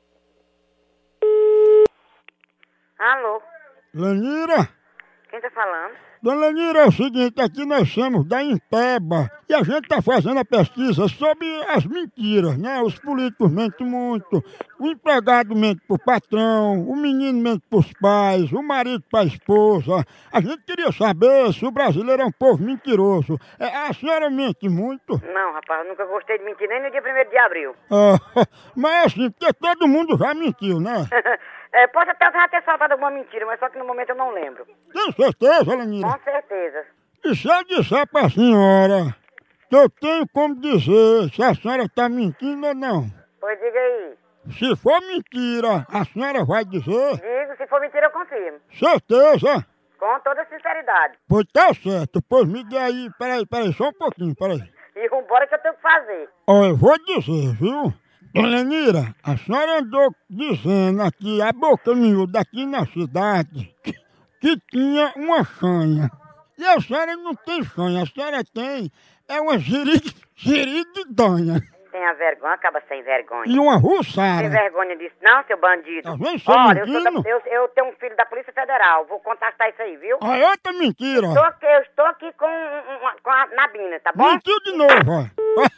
Speaker 9: Alô?
Speaker 3: Lenira?
Speaker 9: Quem tá falando?
Speaker 3: Dona Lenira, é o seguinte, aqui nós somos da Impeba e a gente tá fazendo a pesquisa sobre as mentiras, né? Os políticos mentem muito, o empregado mente pro patrão, o menino mente pros pais, o marido pra esposa. A gente queria saber se o brasileiro é um povo mentiroso. A senhora mente muito?
Speaker 9: Não, rapaz, eu nunca gostei de mentir nem no dia 1º de abril.
Speaker 3: Mas assim, porque todo mundo já mentiu, né?
Speaker 9: Posso até já ter soltado alguma mentira, mas só que no momento eu não lembro.
Speaker 3: Tem certeza, Lenira?
Speaker 9: Com certeza.
Speaker 3: E se eu disser pra senhora que eu tenho como dizer se a senhora tá mentindo ou não?
Speaker 9: Pois diga aí.
Speaker 3: Se for mentira, a senhora vai dizer?
Speaker 9: Digo, se for mentira eu confirmo.
Speaker 3: Certeza?
Speaker 9: Com toda sinceridade.
Speaker 3: Pois tá certo, pois me dê aí, peraí, só um pouquinho, peraí.
Speaker 9: E vambora que eu tenho que fazer.
Speaker 3: Ó, eu vou dizer, viu? Dona Lenira, a senhora andou dizendo aqui, a boca miúda aqui na cidade, que tinha uma chanha. E a senhora não tem chanha, a senhora tem uma girididonha.
Speaker 9: Tenha vergonha, acaba sem vergonha.
Speaker 3: E uma russara.
Speaker 9: Tem vergonha disso não, seu bandido?
Speaker 3: Tá vendo,
Speaker 9: Olha,
Speaker 3: mentindo?
Speaker 9: eu tenho um filho da Polícia Federal, vou contactar isso aí, viu?
Speaker 3: Olha, outra mentira.
Speaker 9: Eu estou aqui com a Nabina, tá bom?
Speaker 3: Mentiu de novo, ó.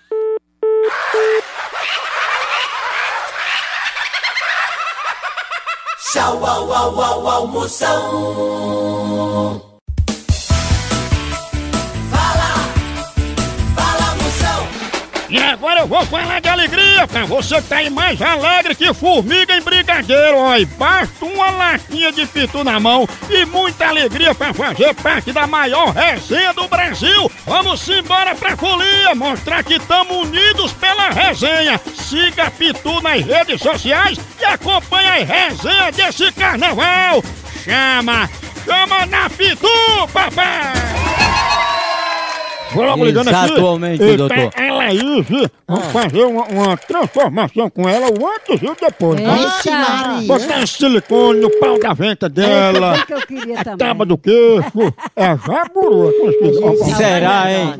Speaker 2: Tchau, au, Moção. Fala, Moção.
Speaker 3: E agora eu vou falar de alegria pra você que tá aí mais alegre que formiga em brigadeiro, ó. E basta uma latinha de pitu na mão e muita alegria pra fazer parte da maior resenha do Brasil. Vamos embora pra folia, mostrar que estamos unidos pela resenha. Siga a Pitu nas redes sociais e acompanhe a resenha desse carnaval. Chama na Pitu, papai! Vou logo ligando aqui.
Speaker 10: Exatamente, doutor.
Speaker 3: A Laís, vamos fazer uma transformação com ela, o antes e o depois. Tá? Botar silicone no pau da venta dela,
Speaker 4: que eu queria
Speaker 3: a
Speaker 4: também.
Speaker 3: tábua do queixo, a jaburua.
Speaker 10: Será, hein?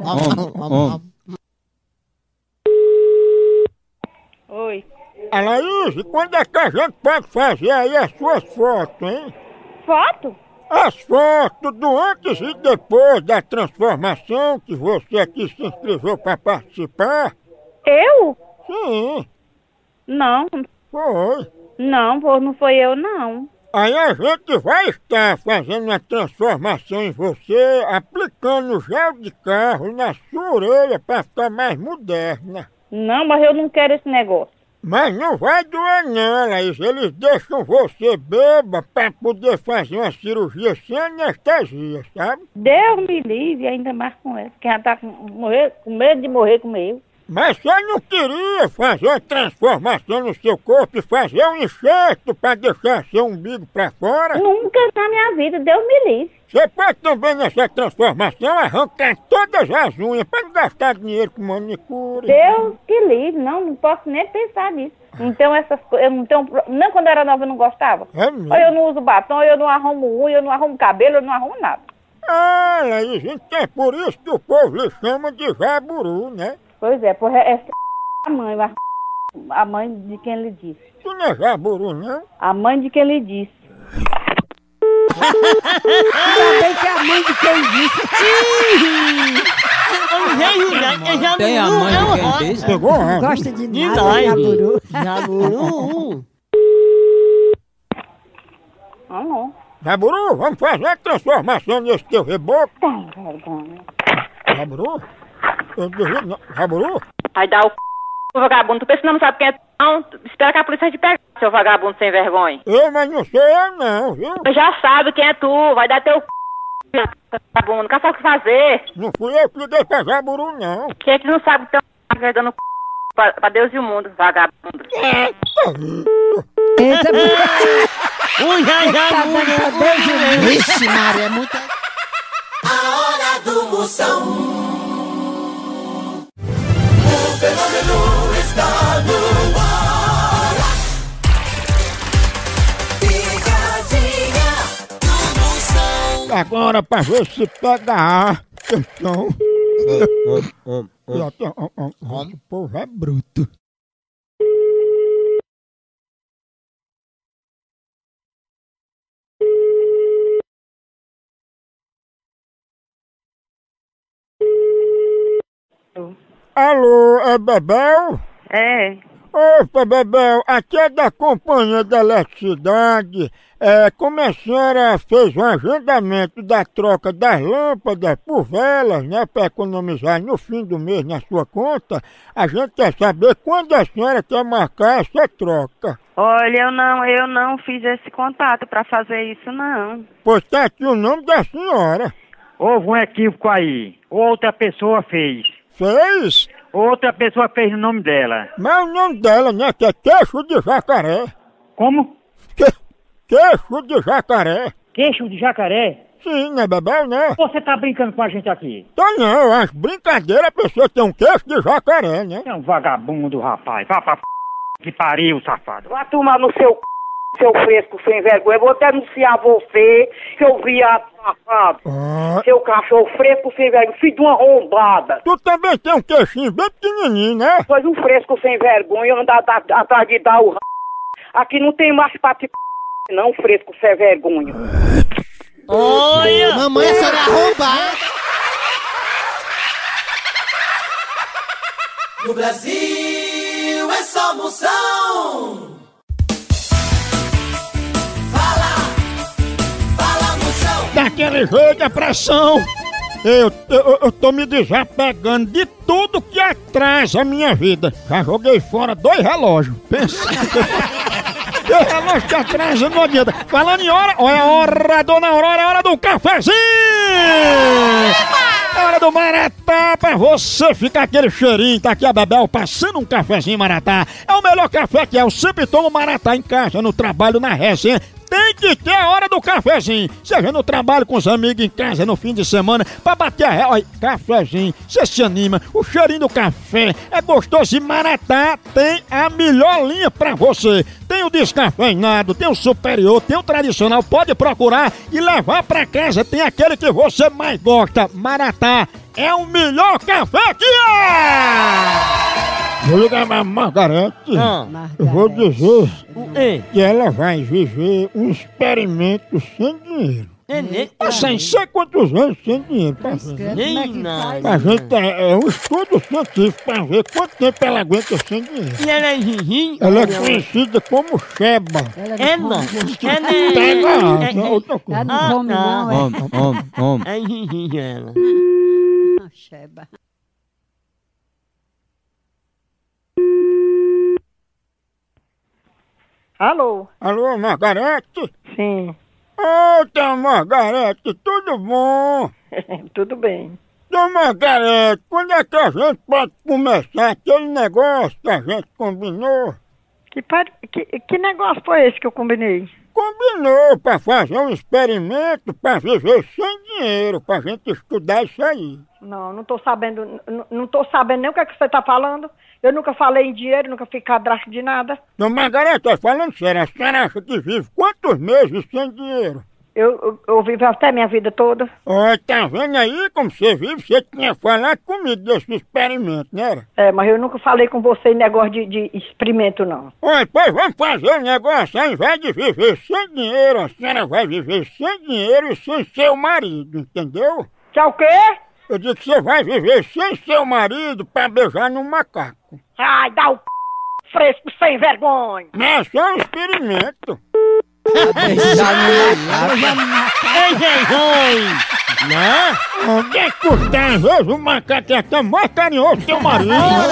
Speaker 11: Oi.
Speaker 3: A Laís, quando é que a gente pode fazer aí as suas fotos, hein?
Speaker 11: Foto?
Speaker 3: As fotos do antes e depois da transformação que você aqui se inscreveu para participar.
Speaker 11: Eu?
Speaker 3: Sim,
Speaker 11: Não.
Speaker 3: foi.
Speaker 11: Não, pô, não foi eu, não.
Speaker 3: Aí a gente vai estar fazendo uma transformação em você, aplicando gel de carro na sua orelha para ficar mais moderna.
Speaker 11: Não, mas eu não quero esse negócio.
Speaker 3: Mas não vai doer não, Laís. Eles deixam você beba para poder fazer uma cirurgia sem anestesia, sabe?
Speaker 11: Deus me livre, ainda mais com ela. Que ela tá com medo de morrer comigo.
Speaker 3: Mas você não queria fazer uma transformação no seu corpo e fazer um enxerto pra deixar seu umbigo pra fora?
Speaker 11: Nunca na minha vida, Deus me livre.
Speaker 3: Você pode também nessa transformação arrancar todas as unhas pra não gastar dinheiro com manicure.
Speaker 11: Deus que livre, não posso nem pensar nisso. Então essas coisas, eu não tenho, nem quando eu era nova eu não gostava.
Speaker 3: É mesmo?
Speaker 11: Ou eu não uso batom, ou eu não arrumo unha, eu não arrumo cabelo, eu não arrumo nada.
Speaker 3: Ah, aí, gente, é por isso que o povo lhe chama de jaburu, né?
Speaker 11: Pois é, a mãe, a mãe de quem lhe disse.
Speaker 3: Tu não é jaburu, não?
Speaker 11: A mãe de quem lhe disse.
Speaker 4: Ainda bem que é a mãe de quem disse.
Speaker 10: Tem a mãe de quem disse?
Speaker 3: Pegou,
Speaker 4: Não gosta de nada, jaburu.
Speaker 11: Jaburu. Alô?
Speaker 3: Jaburu, vamos fazer a transformação nesse teu reboco.
Speaker 11: Tem vergonha.
Speaker 3: Jaburu? Eu duvido, não. Jaburu?
Speaker 12: Vai dar o vagabundo. Tu pensa que não sabe quem é não? Espera que a polícia te pegue, seu vagabundo sem vergonha.
Speaker 3: Mas não sou eu não, viu?
Speaker 12: Tu já sabe quem é tu. Vai dar teu vagabundo. Não sabe o que fazer.
Speaker 3: Não fui eu que liguei pra Jaburu, não.
Speaker 12: Quem é que não sabe que estão dando pra Deus e o mundo, vagabundo.
Speaker 4: Eita,
Speaker 5: Vixe, Maria, é muita...
Speaker 2: A hora do Moção. O fenômeno está no ar. Picadinha do Moção.
Speaker 3: Agora pra ver se pega ar. Atenção. O povo é bruto. Alô, é Bebel?
Speaker 11: É.
Speaker 3: Opa, Bebel, aqui é da Companhia da Eletricidade. Como a senhora fez um agendamento da troca das lâmpadas por velas, né, para economizar no fim do mês na sua conta, a gente quer saber quando a senhora quer marcar essa troca.
Speaker 11: Olha, eu não fiz esse contato pra fazer isso, não.
Speaker 3: Pois tá aqui o nome da senhora.
Speaker 13: Houve um equívoco aí. Outra pessoa fez.
Speaker 3: Fez?
Speaker 13: Outra pessoa fez o nome dela.
Speaker 3: Mas o nome dela, né, que é Queixo de Jacaré.
Speaker 13: Como?
Speaker 3: Queixo de Jacaré.
Speaker 13: Queixo de jacaré?
Speaker 3: Sim, né, Bebel, né?
Speaker 13: Você tá brincando com a gente aqui?
Speaker 3: Tô não, eu acho brincadeira a pessoa ter um queixo de jacaré, né?
Speaker 13: É um vagabundo, rapaz. Vá pra que pariu, safado.
Speaker 9: Vai tomar no seu seu fresco sem vergonha. Eu vou denunciar você, seu viado safado. Seu cachorro fresco sem vergonha, filho de uma arrombada.
Speaker 3: Tu também tem um queixinho bem pequenininho, né?
Speaker 9: Pois um fresco sem vergonha, andar atrás de dar o Aqui não tem mais pra te não, fresco sem vergonha.
Speaker 5: Olha! Mamãe, a senhora é arrombada.
Speaker 2: No Brasil é só Moção. Fala Moção.
Speaker 3: Daquele jeito, a pressão. Eu tô me desapegando de tudo que atrasa a minha vida. Já joguei fora 2 relógios. Pensa. 2 relógios que atrasa não adianta. Falando em hora, olha a hora, dona Aurora, é hora do cafezinho! É hora do Maratá, pra você ficar aquele cheirinho. Tá aqui a Bebel passando um cafezinho Maratá. É o melhor café que é. Eu sempre tomo Maratá em casa, no trabalho, na resenha. Tem que ter a hora do cafezinho. Seja no trabalho, com os amigos, em casa, no fim de semana, pra bater a ré. Olha, cafezinho, você se anima. O cheirinho do café é gostoso. E Maratá tem a melhor linha pra você. Tem o descafeinado, tem o superior, tem o tradicional. Pode procurar e levar pra casa. Tem aquele que você mais gosta. Maratá é o melhor café que é! Vou ligar pra Margarete. Eu vou dizer que ela vai viver um experimento sem dinheiro. Sem sei quantos anos sem dinheiro. Pra gente é um estudo científico pra ver quanto tempo ela aguenta sem dinheiro.
Speaker 4: E ela é ginginho?
Speaker 3: Ela é conhecida como Sheba. Pega outra coisa.
Speaker 4: Ela não come não,
Speaker 10: É
Speaker 4: ginginho ela. Sheba.
Speaker 7: Alô?
Speaker 3: Alô, Margarete?
Speaker 7: Sim.
Speaker 3: Eita, Margarete, tudo bom?
Speaker 7: Tudo bem.
Speaker 3: Doutor Margarete, quando é que a gente pode começar aquele negócio que a gente combinou?
Speaker 7: Que negócio foi esse que eu combinei?
Speaker 3: Combinou pra fazer um experimento pra viver sem dinheiro, pra gente estudar isso aí.
Speaker 7: Não tô sabendo, não tô sabendo nem o que é que você tá falando. Eu nunca falei em dinheiro, nunca fui cadastro de nada.
Speaker 3: Não, Margarete, tô falando sério, a senhora acha que vive quantos meses sem dinheiro?
Speaker 7: Eu vivo até minha vida toda.
Speaker 3: Ó, tá vendo aí como você vive? Você tinha falado comigo desse experimento, não era?
Speaker 7: É, mas eu nunca falei com você em negócio de experimento, não.
Speaker 3: Olha, pois vamos fazer um negócio, ao invés de viver sem dinheiro, a senhora vai viver sem dinheiro e sem seu marido, entendeu?
Speaker 7: Que é o quê?
Speaker 3: Eu disse que você vai viver sem seu marido pra beijar no macaco.
Speaker 7: Ai, dá o fresco sem vergonha.
Speaker 3: Mas é só um experimento.
Speaker 4: Ei, vergonha!
Speaker 3: Né? Onde é que custa? Às vezes o macaco é até mais carinhoso que o marido.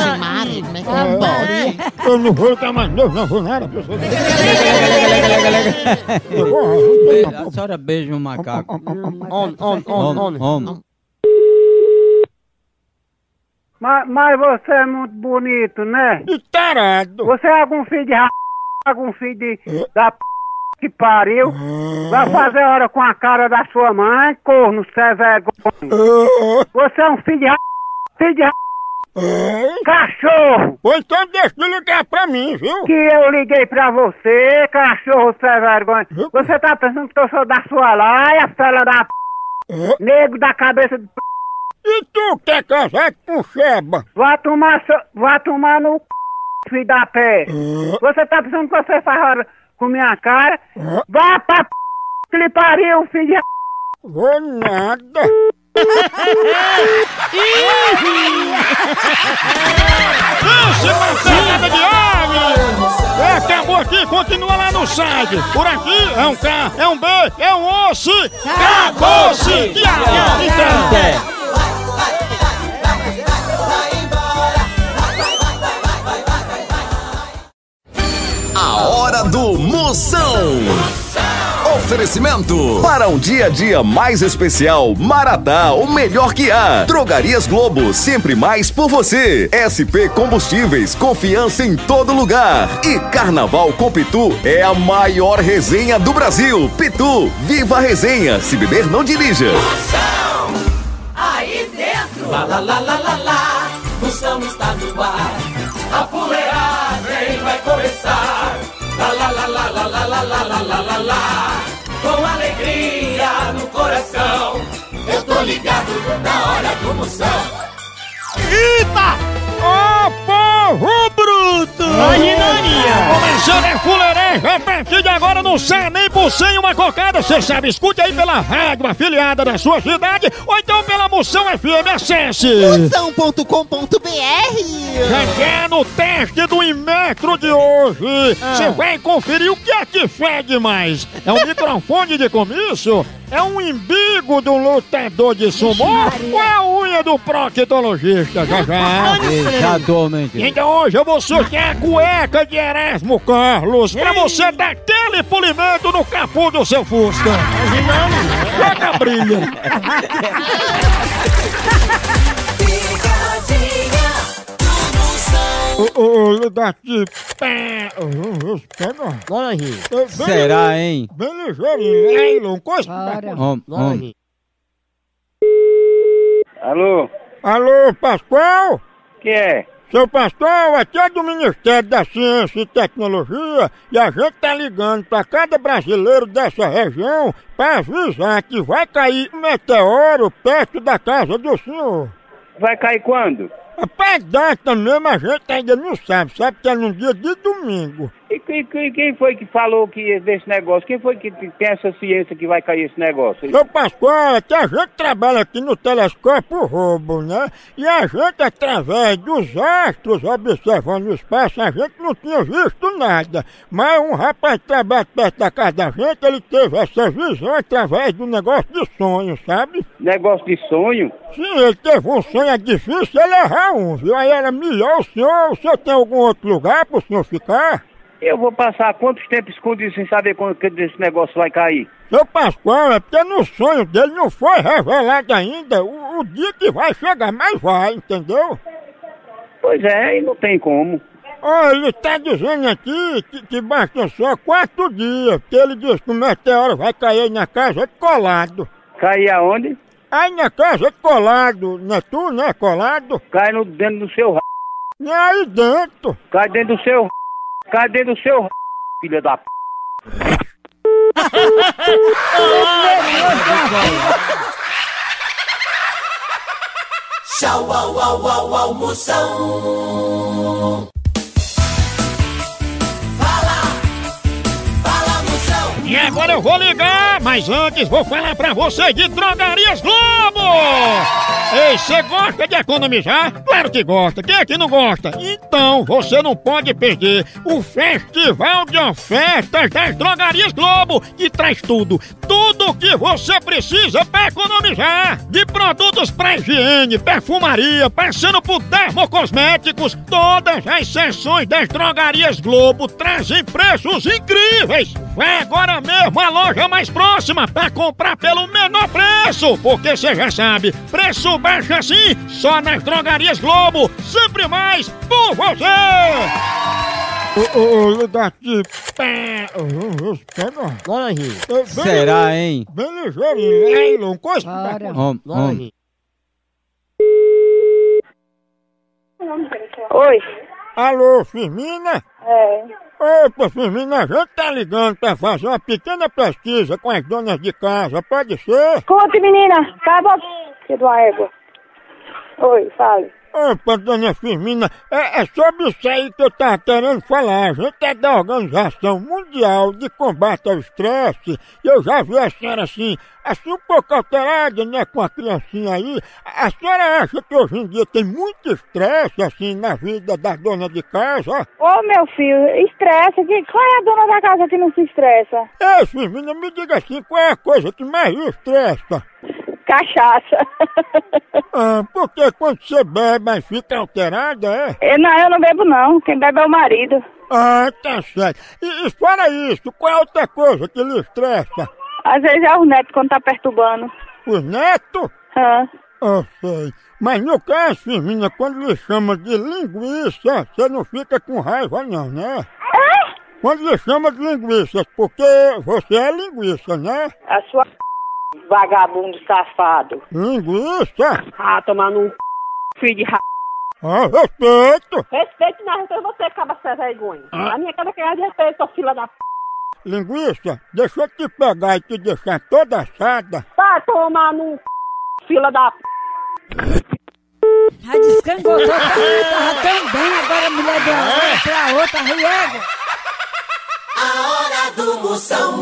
Speaker 3: Eu não vou ficar mais novo, não vou nada.
Speaker 10: A senhora beija um macaco.
Speaker 14: Mas você é muito bonito, né?
Speaker 3: E tarado.
Speaker 14: Você é algum filho de algum filho da que pariu. Vai fazer hora com a cara da sua mãe, corno, cê é vergonha. Você é um filho de cachorro.
Speaker 3: Ou então deixa de ligar pra mim, viu?
Speaker 14: Que eu liguei pra você, cachorro, cê é vergonha. Você tá pensando que eu sou da sua laia, fela da nego da cabeça de
Speaker 3: E tu quer casar com Sheba?
Speaker 14: Vai tomar no filho da pé. Você tá pensando que você faz hora com minha cara? Vá pra que lhe pariu, filho de
Speaker 3: Vou nada. Nada de ave! Acabou aqui, continua lá no site. Por aqui é um K, é um B, é um osso. Acabou-se! Tchau!
Speaker 1: A hora do Moção. Oferecimento para um dia a dia mais especial. Maratá, o melhor que há. Drogarias Globo, sempre mais por você. SP Combustíveis, confiança em todo lugar. E Carnaval com Pitu é a maior resenha do Brasil. Pitu, viva a resenha. Se beber, não dirija.
Speaker 2: Moção, aí dentro. Lá, lá, lá, lá, lá, lá. Moção está no ar. A fuleagem vai começar. Lá, lá, lá, lá, lá, lá, lá, lá, lá, lá, lá, lá. Com alegria no coração, eu tô ligado na hora do Moção.
Speaker 3: Eita! Ô povo bruto! Começando a fuleiragem, a partir de agora não sai nem por sem uma cocada, você sabe, escute aí pela rádio afiliada da sua cidade, ou então pela Moção FM, acesse
Speaker 5: Moção.com.br.
Speaker 3: Já no teste do Inmetro de hoje, você vai conferir o que é que fede mais. É um microfone de comício? É um imbigo do lutador de sumô? Ou é a unha do proctologista? Já.
Speaker 10: Exatamente.
Speaker 3: Então hoje eu vou sortear a cueca de Erasmo Carlos pra você dar aquele polimento no capô do seu Fusca. Joga brilha. Liga aqui.
Speaker 10: Será, hein?
Speaker 3: Bem ligeirinho. Não coisa.
Speaker 14: Alô?
Speaker 3: Alô, Pascoal?
Speaker 14: Que é?
Speaker 3: Seu Pascoal, aqui é do Ministério da Ciência e Tecnologia e a gente tá ligando pra cada brasileiro dessa região pra avisar que vai cair um meteoro perto da casa do senhor.
Speaker 14: Vai cair quando?
Speaker 3: A data mesmo a gente ainda não sabe que é num dia de domingo.
Speaker 14: E quem foi que falou que desse negócio? Quem foi que tem essa ciência que vai cair esse negócio?
Speaker 3: Seu Pascoal, é que a gente trabalha aqui no telescópio Hubble, né? E a gente, através dos astros, observando o espaço, a gente não tinha visto nada. Mas um rapaz que trabalha perto da casa da gente, ele teve essa visão através do negócio de sonho, sabe?
Speaker 14: Negócio de sonho?
Speaker 3: Sim, ele teve um sonho, é difícil ele errar um, viu? Aí era melhor o senhor tem algum outro lugar pro senhor ficar?
Speaker 14: Eu vou passar quantos tempos escondido sem saber quando que esse negócio vai cair?
Speaker 3: Seu Pascoal, é porque no sonho dele não foi revelado ainda o o dia que vai chegar, mas vai, entendeu?
Speaker 14: Pois é, e não tem como.
Speaker 3: Olha, ele tá dizendo aqui que basta só 4 dias, porque ele diz que o meteoro vai cair na casa de Colado.
Speaker 14: Cair aonde?
Speaker 3: Aí na casa de Colado, não é tu, né, Colado?
Speaker 14: Cai dentro do seu
Speaker 3: não é aí dentro.
Speaker 14: Cai dentro do seu Cai dentro do seu filha da p.
Speaker 2: Tchau, au, au, au, almoção. Fala, moção.
Speaker 3: E agora eu vou ligar, mas antes vou falar pra vocês de Drogarias Globo! Ei, você gosta de economizar? Claro que gosta, quem é que não gosta? Então você não pode perder o Festival de Ofertas das Drogarias Globo, que traz tudo o que você precisa para economizar. De produtos para higiene, perfumaria, passando por dermocosméticos, todas as seções das Drogarias Globo trazem preços incríveis. Vai agora mesmo à loja mais próxima para comprar pelo menor preço, porque você já sabe, preço baixo assim, só nas Drogarias Globo, sempre mais por você! Ligar aqui.
Speaker 10: Será, hein?
Speaker 3: Bem ligeirinho, hein? Coisa.
Speaker 6: Oi.
Speaker 3: Alô, Firmina?
Speaker 6: É.
Speaker 3: Opa, Firmina, a gente tá ligando pra fazer uma pequena pesquisa com as donas de casa, pode ser?
Speaker 6: Conte, menina. Cala a boca do égua. Oi, fale.
Speaker 3: Opa, dona Firmina, é sobre isso aí que eu tava querendo falar. A gente é da Organização Mundial de Combate ao Estresse e eu já vi a senhora assim um pouco alterada, né, com a criancinha aí. A senhora acha que hoje em dia tem muito estresse, assim, na vida da dona de casa?
Speaker 6: Ô, meu filho, estressa. Qual é a dona da casa que não se estressa?
Speaker 3: Ei, Firmina, me diga assim, qual é a coisa que mais lhe estressa?
Speaker 6: Cachaça.
Speaker 3: Ah, porque quando você bebe, aí fica alterada, é?
Speaker 6: Não, eu não bebo não. Quem bebe é o marido.
Speaker 3: Ah, tá certo. E fora isso, qual é outra coisa que lhe estressa?
Speaker 6: Às vezes é os netos quando tá perturbando.
Speaker 3: Os netos?
Speaker 6: Ah,
Speaker 3: sei. Mas no caso, Firmina, quando lhe chama de linguiça, você não fica com raiva não, né? Quando lhe chama de linguiça, porque você é linguiça, né?
Speaker 6: A sua vagabundo safado.
Speaker 3: Linguiça?
Speaker 7: Ah, tomar num filho de
Speaker 3: Ah, respeito!
Speaker 7: Respeito não, então você acaba sem vergonha. A minha casa quer de respeito, sua filha da p.
Speaker 3: Linguiça, deixa eu te pegar e te deixar toda assada.
Speaker 7: Tá tomar num fila da p.
Speaker 15: Já descangotou, tava tão bem, agora a mulher deu uma hora pra outra, riego.
Speaker 2: A hora do moção.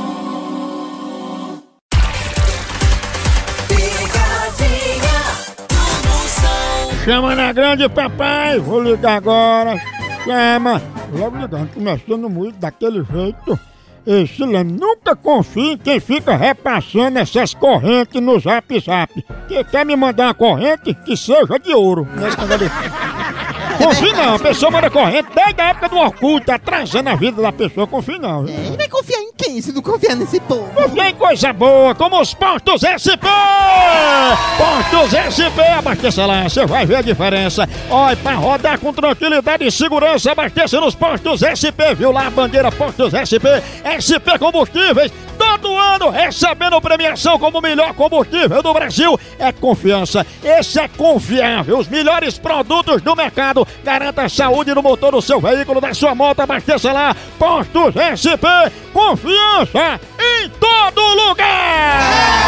Speaker 2: Pegadinha do moção.
Speaker 3: Chama na grande, papai, vou ligar agora. Chama. Logo ligando, começando muito daquele jeito. Ei, Silene, nunca confie em quem fica repassando essas correntes no Zap Zap. Quem quer me mandar uma corrente, que seja de ouro. Confie não, a pessoa manda corrente desde a época do Orkut, atrasando a vida da pessoa, confie não. Viu?
Speaker 5: Ele vai confiar em quem se não confiar nesse povo?
Speaker 3: Confia em coisa boa, como os Postos SP! Postos SP, abasteça lá, você vai ver a diferença. Olha, pra rodar com tranquilidade e segurança, abasteça nos Postos SP, viu lá a bandeira Postos SP, SP Combustíveis, todo ano recebendo premiação como o melhor combustível do Brasil. É confiança, esse é confiável, os melhores produtos do mercado. Garanta a saúde no motor do seu veículo, da sua moto, abasteça lá. Postos SP, confiança em todo lugar!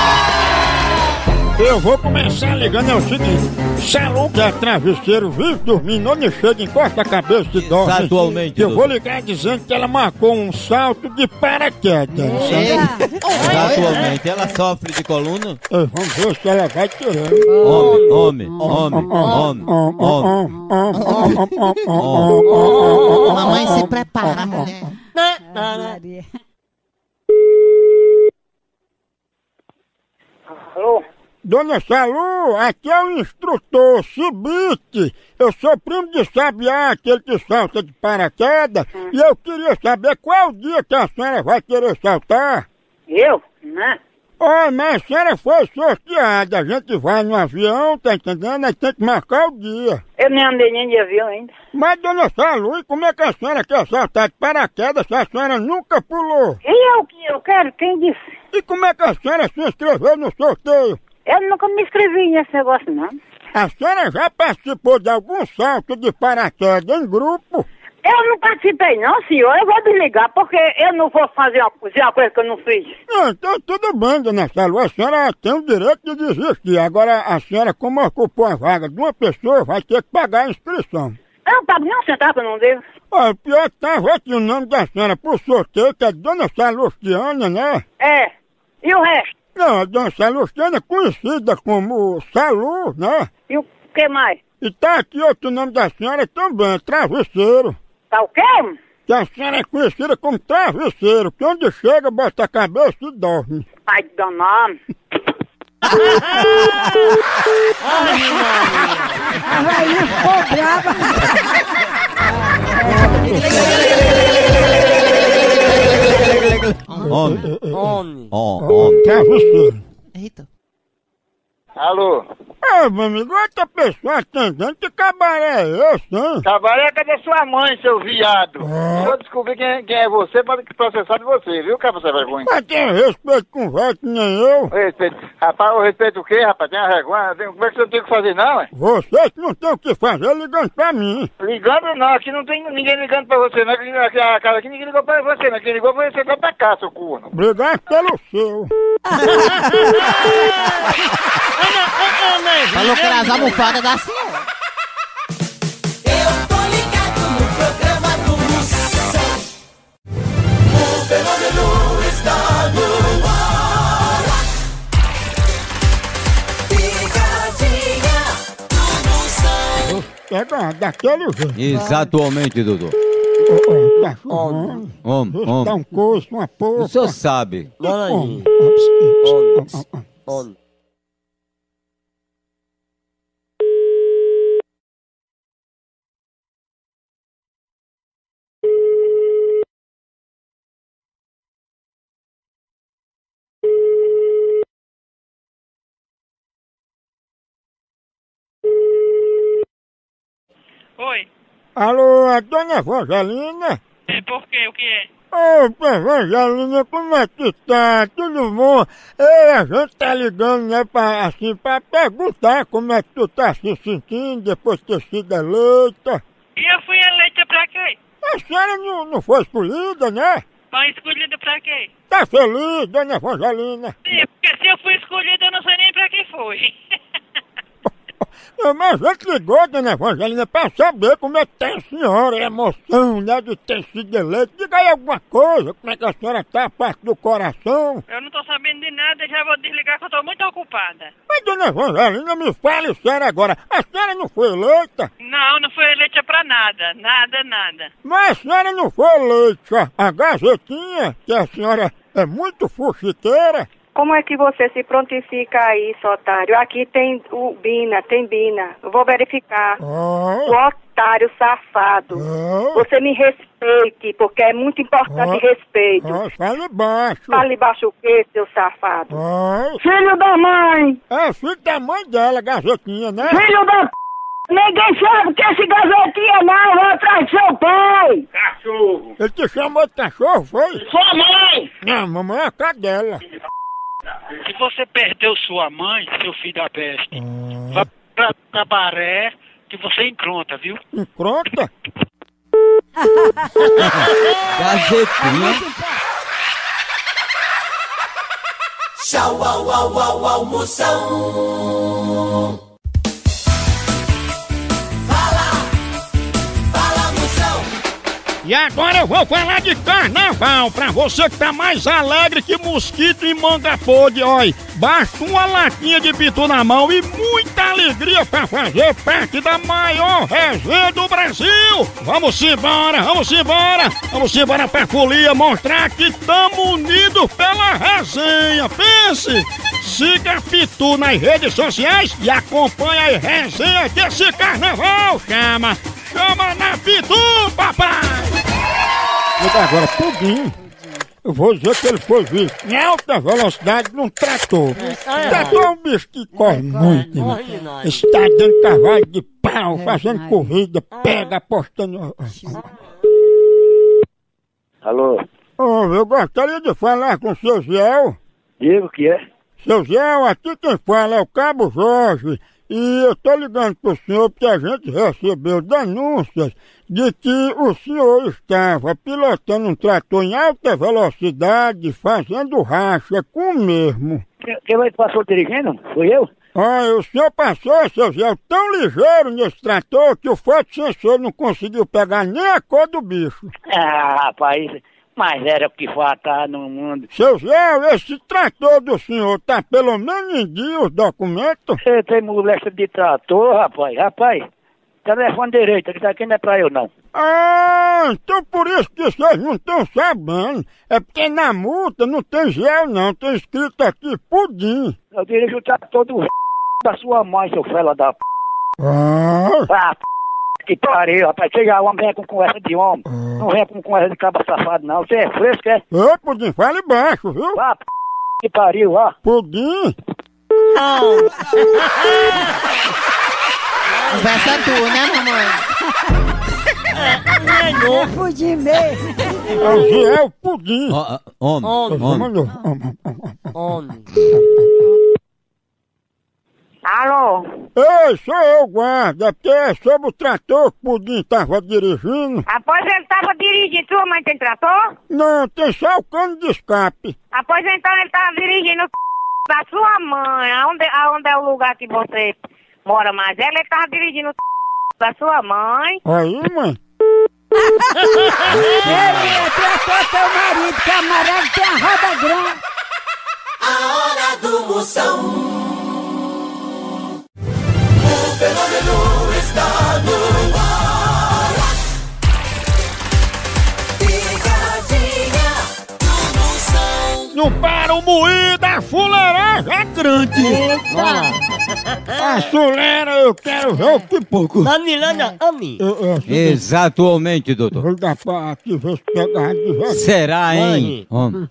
Speaker 3: Eu vou começar ligando, é o seguinte: Salão que é travesseiro, vive dormindo, onde chega, encosta a cabeça e dorme.
Speaker 10: Atualmente.
Speaker 3: Eu vou ligar dizendo que ela marcou um salto de paraquedas.
Speaker 10: Atualmente, ela sofre de coluna?
Speaker 3: Vamos ver se ela vai tirando.
Speaker 10: Homem.
Speaker 5: Mamãe, se prepara, mulher.
Speaker 14: Alô?
Speaker 3: Dona Salu, aqui é o instrutor Cibite. Eu sou primo de Sabiá, aquele que salta de paraquedas. E eu queria saber qual é o dia que a senhora vai querer saltar.
Speaker 14: Eu? Né?
Speaker 3: Ô, mas a senhora foi sorteada. A gente vai no avião, tá entendendo? Aí tem que marcar o dia.
Speaker 16: Eu nem andei nem de avião ainda.
Speaker 3: Mas, dona Salu, como é que a senhora quer saltar de paraquedas se a senhora nunca pulou?
Speaker 16: E eu que eu quero? Quem disse?
Speaker 3: E como é que a senhora se inscreveu no sorteio?
Speaker 16: Eu nunca me inscrevi nesse negócio, não.
Speaker 3: A senhora já participou de algum salto de paraquedas em grupo?
Speaker 16: Eu não participei não, senhor. Eu vou desligar, porque eu não vou fazer uma coisa que eu não fiz.
Speaker 3: Não, então tudo bem, dona Salu. A senhora tem o direito de desistir. Agora, a senhora, como ocupou a vaga de uma pessoa, vai ter que pagar a inscrição.
Speaker 16: Eu não pago nem um centavo que eu não devo.
Speaker 3: Olha, pior que tava aqui o nome da senhora por sorteio, que é Dona Salustiana, né?
Speaker 16: É. E o resto?
Speaker 3: Não, a Dona Salustiana é conhecida como Salu, né?
Speaker 16: E o que mais?
Speaker 3: E tá aqui outro nome da senhora também, Travesseiro.
Speaker 16: Tá o quê?
Speaker 3: Que a senhora é conhecida como Travesseiro, que onde chega, bota a cabeça e dorme.
Speaker 16: Ai, danado.
Speaker 15: A velhinha ficou brava.
Speaker 10: Homem.
Speaker 3: Travesseiro.
Speaker 17: Eita.
Speaker 14: Alô?
Speaker 3: Ô, meu amigo, outra pessoa atendendo, que cabaré é esse, hein?
Speaker 14: Cabaré, cadê sua mãe, seu viado? Se eu descobrir quem é você, pode processar de você, viu, cara, você vergonha?
Speaker 3: Mas tem respeito com velho que nem eu.
Speaker 14: Respeito. Rapaz, o respeito o quê, rapaz? Tem a vergonha? Como é que você não tem o que fazer, não, é?
Speaker 3: Você que não tem o que fazer ligando pra mim.
Speaker 14: Ligando não, aqui não tem ninguém ligando pra você, não. A cara aqui ninguém ligou pra você, não. Quem ligou foi você pra cá, seu corno.
Speaker 3: Obrigado pelo seu.
Speaker 17: Falou que era as almofadas da senhora.
Speaker 2: Eu tô ligado no programa do Moção. O fenômeno está no ar. Picadinha do Moção.
Speaker 3: Pega daquele jeito.
Speaker 10: Exatamente, Dudu.
Speaker 3: Tá chorando.
Speaker 10: Homem.
Speaker 3: Dá um coice, uma porra.
Speaker 10: O senhor sabe.
Speaker 4: Olha aí. Homem.
Speaker 18: Oi.
Speaker 3: Alô, a dona Evangelina?
Speaker 18: É, por quê? O que é?
Speaker 3: Ô, Evangelina, como é que tá? Tudo bom? A gente tá ligando, né, pra perguntar como é que tu tá se sentindo depois de ter sido eleita.
Speaker 18: E eu fui eleita pra quê?
Speaker 3: A senhora não foi escolhida, né?
Speaker 18: Foi escolhida pra quê?
Speaker 3: Tá feliz, dona Evangelina?
Speaker 18: Sim, porque se eu fui escolhida, eu não sei nem pra quem foi.
Speaker 3: Mas a gente ligou, dona Evangelina, pra saber como é que tá a senhora, a emoção, né, de ter sido eleita. Diga aí alguma coisa, como é que a senhora tá, a parte do coração.
Speaker 18: Eu não tô sabendo de nada, já vou desligar que eu tô muito ocupada.
Speaker 3: Mas, dona Evangelina, me fale sério agora, a senhora não foi eleita?
Speaker 18: Não fui eleita pra nada, nada.
Speaker 3: Mas a senhora não foi eleita, a Gazetinha, que a senhora é muito fuxiteira.
Speaker 19: Como é que você se prontifica aí, seu otário? Aqui tem o Bina, Eu vou verificar. O otário safado. Você me respeite, porque é muito importante respeito.
Speaker 3: Fale baixo.
Speaker 19: Fale baixo o quê, seu safado? Filho da mãe!
Speaker 3: É, filho da mãe dela, Gazetinha, né?
Speaker 19: Filho da p... Ninguém sabe que esse Gazetinha não, vai atrás do seu pai!
Speaker 14: Cachorro!
Speaker 3: Ele te chamou de cachorro, foi?
Speaker 19: Sua mãe!
Speaker 3: Não, mamãe é a cadela.
Speaker 18: Se você perdeu sua mãe, seu filho da peste, vá pra cabaré que você encronta, viu?
Speaker 3: Encronta?
Speaker 10: Gazetinha.
Speaker 2: Tchau, au, Moção.
Speaker 3: E agora eu vou falar de carnaval, pra você que tá mais alegre que mosquito em manga podre, olha. Basta uma latinha de pitu na mão e muita alegria pra fazer parte da maior resenha do Brasil. Vamos embora pra folia mostrar que tamo unidos pela resenha. Pense! Siga a Pitu nas redes sociais e acompanhe a resenha desse carnaval. Chama na Pitu, papai! Vou dar agora tudinho. Eu vou dizer que ele foi visto em alta velocidade num trator. Trator é um bicho que corre muito. Está dando cavalo de pau, fazendo corrida, pega, apostando.
Speaker 20: Alô?
Speaker 3: Eu gostaria de falar com o seu Ziel.
Speaker 20: Diga o que é?
Speaker 3: Seu Ziel, aqui quem fala é o Cabo Jorge. E eu tô ligando pro senhor porque a gente recebeu denúncias de que o senhor estava pilotando um trator em alta velocidade, fazendo racha com o mesmo.
Speaker 20: Quem passou dirigindo? Foi eu?
Speaker 3: O senhor passou, seu Zé, tão ligeiro nesse trator que o fotossensor não conseguiu pegar nem a cor do bicho.
Speaker 20: Ah, rapaz, mas era o que faltava no mundo.
Speaker 3: Seu Zé, esse trator do senhor tá pelo menos em dia os documentos?
Speaker 20: Você tem moléstia de trator, rapaz? Rapaz, telefone direito, que daqui não é pra eu não.
Speaker 3: Então por isso que vocês não estão sabendo. É porque na multa não tem gel não, tem escrito aqui pudim.
Speaker 20: Eu dirijo o trator do da sua mãe, seu fela da que pariu, rapaz. Você já homem vem com conversa de homem. Não vem com conversa de cabo safado, não. Você é fresco, é?
Speaker 3: Ô, pudim, fale baixo, viu?
Speaker 20: Que pariu, ó.
Speaker 3: Pudim?
Speaker 17: Conversa tu, né, mamãe?
Speaker 15: Não, pudim mesmo.
Speaker 3: É o pudim.
Speaker 4: Homem.
Speaker 19: Alô?
Speaker 3: Ei, sou eu, guarda, porque é sobre o trator que o pudim tava dirigindo.
Speaker 19: Após ele tava dirigindo, sua mãe tem trator?
Speaker 3: Não, tem só o cano de escape.
Speaker 19: Após então ele tava dirigindo da sua mãe, aonde é o lugar que você mora mais? Ele tava dirigindo da sua mãe.
Speaker 3: Aí, mãe.
Speaker 15: Ele é trator teu marido, que é amarelo, tem a roda grande.
Speaker 2: A hora do Moção. O fenômeno está no ar. Picadinha do Moção.
Speaker 3: Não para o moído, a fuleiragem é grande. A fuleira eu quero ver o que pouco.
Speaker 4: Na Milana, ami.
Speaker 10: Exatamente, doutor.
Speaker 3: Vou dar pra aqui ver se pegar de volta.
Speaker 10: Será, hein?
Speaker 4: On.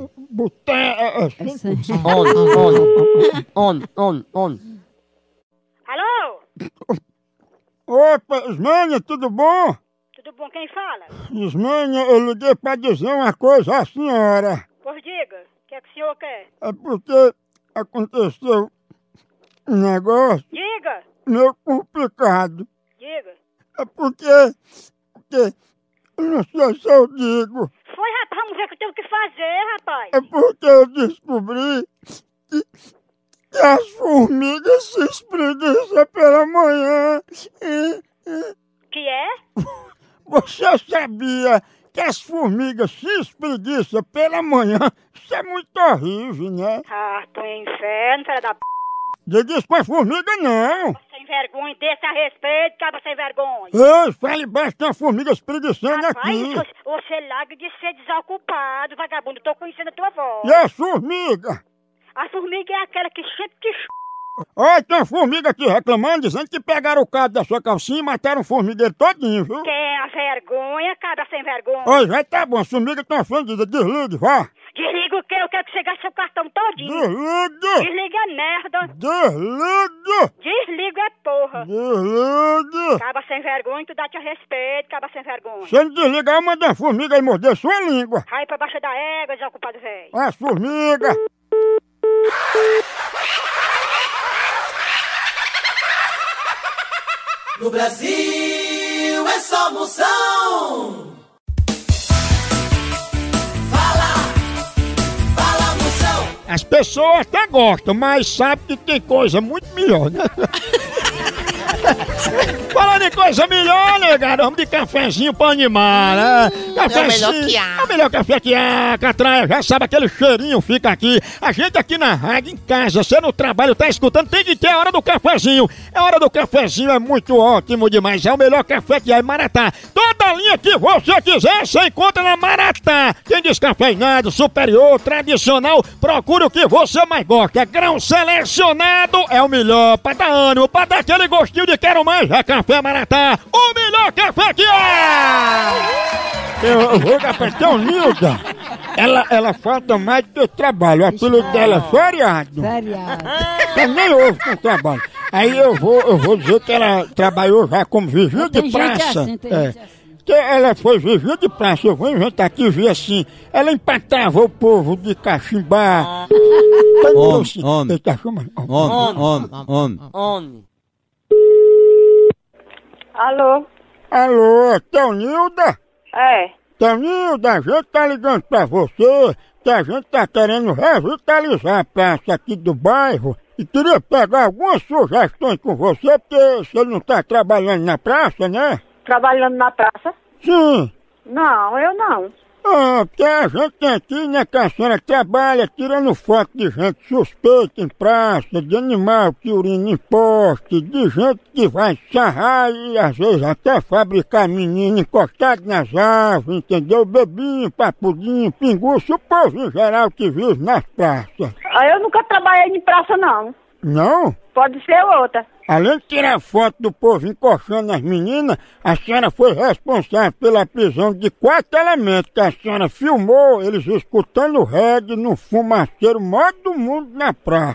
Speaker 19: Alô?
Speaker 3: Opa, Ismênia, tudo bom?
Speaker 19: Tudo bom, quem fala?
Speaker 3: Ismênia, eu liguei pra dizer uma coisa à senhora.
Speaker 19: Pois diga, o que é que o senhor quer?
Speaker 3: É porque aconteceu um negócio
Speaker 19: Diga,
Speaker 3: meio complicado.
Speaker 19: diga.
Speaker 3: É porque eu não sei se eu digo.
Speaker 19: Foi, rapaz, vamos ver o que eu tenho que fazer, rapaz.
Speaker 3: É porque eu descobri que as formigas se espreguiçam pela manhã.
Speaker 19: Que é?
Speaker 3: Você sabia que as formigas se espreguiçam pela manhã? Isso é muito horrível, né?
Speaker 19: Ah, tô em inferno, filha da p...
Speaker 3: Diga isso pra formiga, não.
Speaker 19: Sem vergonha, desse a respeito, cabra sem vergonha.
Speaker 3: Ei, fale baixo, tem uma formiga espreguiçando aqui.
Speaker 19: Rapaz, você larga de ser desocupado, vagabundo. Tô conhecendo a tua voz.
Speaker 3: E a formiga?
Speaker 19: A formiga é aquela que sempre te
Speaker 3: Olha, tem uma formiga aqui reclamando, dizendo que pegaram o cado da sua calcinha e mataram o formigueiro todinho, viu?
Speaker 19: Quer a vergonha, cabra sem vergonha.
Speaker 3: Oi, já tá bom, as formigas estão ofendidas, desligue, vá.
Speaker 19: Desliga o quê? Eu quero que você gaste seu cartão todinho.
Speaker 3: Desligue!
Speaker 19: Desliga a merda.
Speaker 3: Desligue!
Speaker 19: Desliga a porra.
Speaker 3: Desligue!
Speaker 19: Cabra sem vergonha, tu dá-te a respeito, cabra sem vergonha.
Speaker 3: Se ele desligar, eu mando a formiga e morder sua língua.
Speaker 19: Vai pra baixo da égua, desocupado velho.
Speaker 3: As formigas!
Speaker 2: No Brasil é só Moção. Fala Moção.
Speaker 3: As pessoas até gostam, mas sabem que tem coisa muito melhor, né? Falando em coisa melhor, né, garoto? Vamos de cafezinho pra animar, né? Cafezinho.
Speaker 5: É o melhor que há.
Speaker 3: É o melhor café que há, Catraia. Já sabe, aquele cheirinho fica aqui. A gente aqui na rádio, em casa, você no trabalho, tá escutando, tem que ter a hora do cafezinho. A hora do cafezinho é muito ótimo demais. É o melhor café que há em Maratá. Toda linha que você quiser, você encontra na Maratá. Tem descafeinado, superior, tradicional. Procure o que você mais gosta. Grão selecionado é o melhor pra dar ânimo, pra dar aquele gostinho de quero mais. É Café Maratá, o melhor café que há! Eu vou dar pra teu Nilda. Ela falta mais do que trabalho. O apelido dela é feriado.
Speaker 15: Feriado.
Speaker 3: Ela nem ouve com trabalho. Aí eu vou dizer que ela trabalhou já como vigia de praça. Que ela foi vigia de praça. Eu vou inventar aqui e ver assim. Ela empatava o povo de cachimbá.
Speaker 10: Homem.
Speaker 19: Alô?
Speaker 3: Alô, Teonilda?
Speaker 19: É.
Speaker 3: Teonilda, a gente tá ligando pra você que a gente tá querendo revitalizar a praça aqui do bairro e queria pegar algumas sugestões com você, porque você não tá trabalhando na praça, né?
Speaker 19: Trabalhando na praça?
Speaker 3: Sim.
Speaker 19: Não, eu não.
Speaker 3: Ah, porque a gente tem aqui, né, que a senhora trabalha tirando foto de gente suspeita em praça, de animal que urina em poste, de gente que vai sarrar e às vezes até fabricar menino encostado nas árvores, entendeu? Bebinho, papudinho, pinguço, o povo em geral que vive nas praças.
Speaker 19: Eu nunca trabalhei em praça, não.
Speaker 3: Não?
Speaker 19: Pode ser outra.
Speaker 3: Além de tirar foto do povo encoxando as meninas, a senhora foi responsável pela prisão de 4 elementos que a senhora filmou eles escutando reggae no fumaceiro maior do mundo na praça.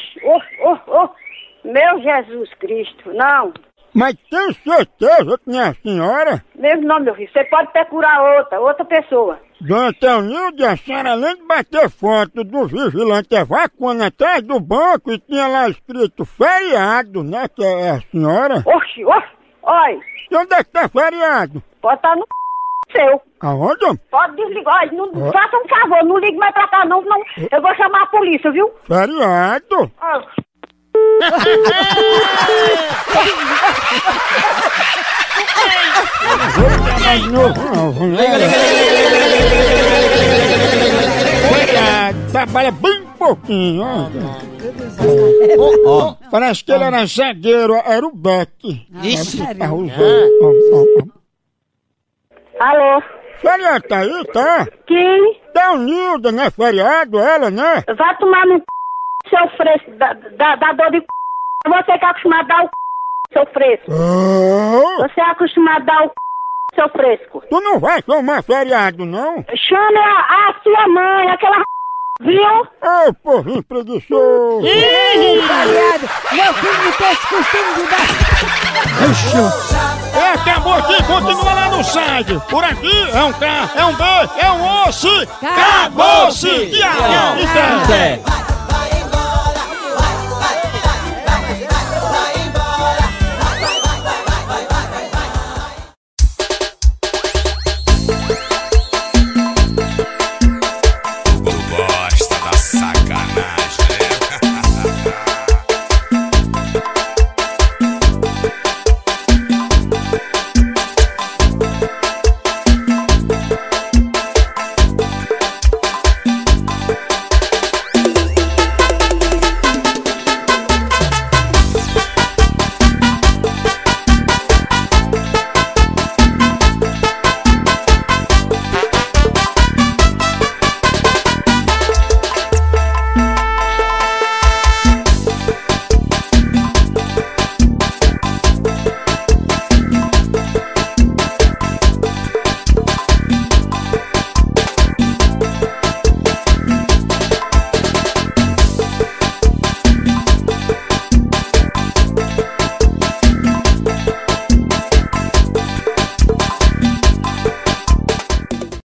Speaker 19: Meu Jesus Cristo, não.
Speaker 3: Mas tem certeza que não é a senhora?
Speaker 19: Mesmo não, meu filho, você pode procurar outra pessoa.
Speaker 3: Dona Teonilda, a senhora, além de bater foto do vigilante evacuando atrás do banco e tinha lá escrito feriado, né, que é a senhora?
Speaker 19: Oi.
Speaker 3: E onde é que tá feriado?
Speaker 19: Pode estar no seu.
Speaker 3: Aonde?
Speaker 19: Pode desligar, não, faça um favor, não ligue mais pra cá não, senão eu vou chamar a polícia, viu?
Speaker 3: Feriado? Trabalha bem pouquinho, parece que ele era zagueiro, era o Beck.
Speaker 4: Ixi.
Speaker 19: Alô?
Speaker 3: Feriado tá aí, tá?
Speaker 19: Quem?
Speaker 3: Teonilda, né? Feriado, ela, né?
Speaker 19: Vai tomar no seu fresco, da dor de você que é acostumado a dar o seu fresco. Você é acostumado a dar o seu fresco.
Speaker 3: Tu não vai tomar feriado, não?
Speaker 19: Chame a sua mãe, aquela viu?
Speaker 3: Ô, povinho preguiçoso.
Speaker 15: Feriado. Meu filho não tem esse costume de dar...
Speaker 3: Acabou aqui, continua lá no site. Por aqui é um K, é um B, é um osso. Acabou-se! Tchau!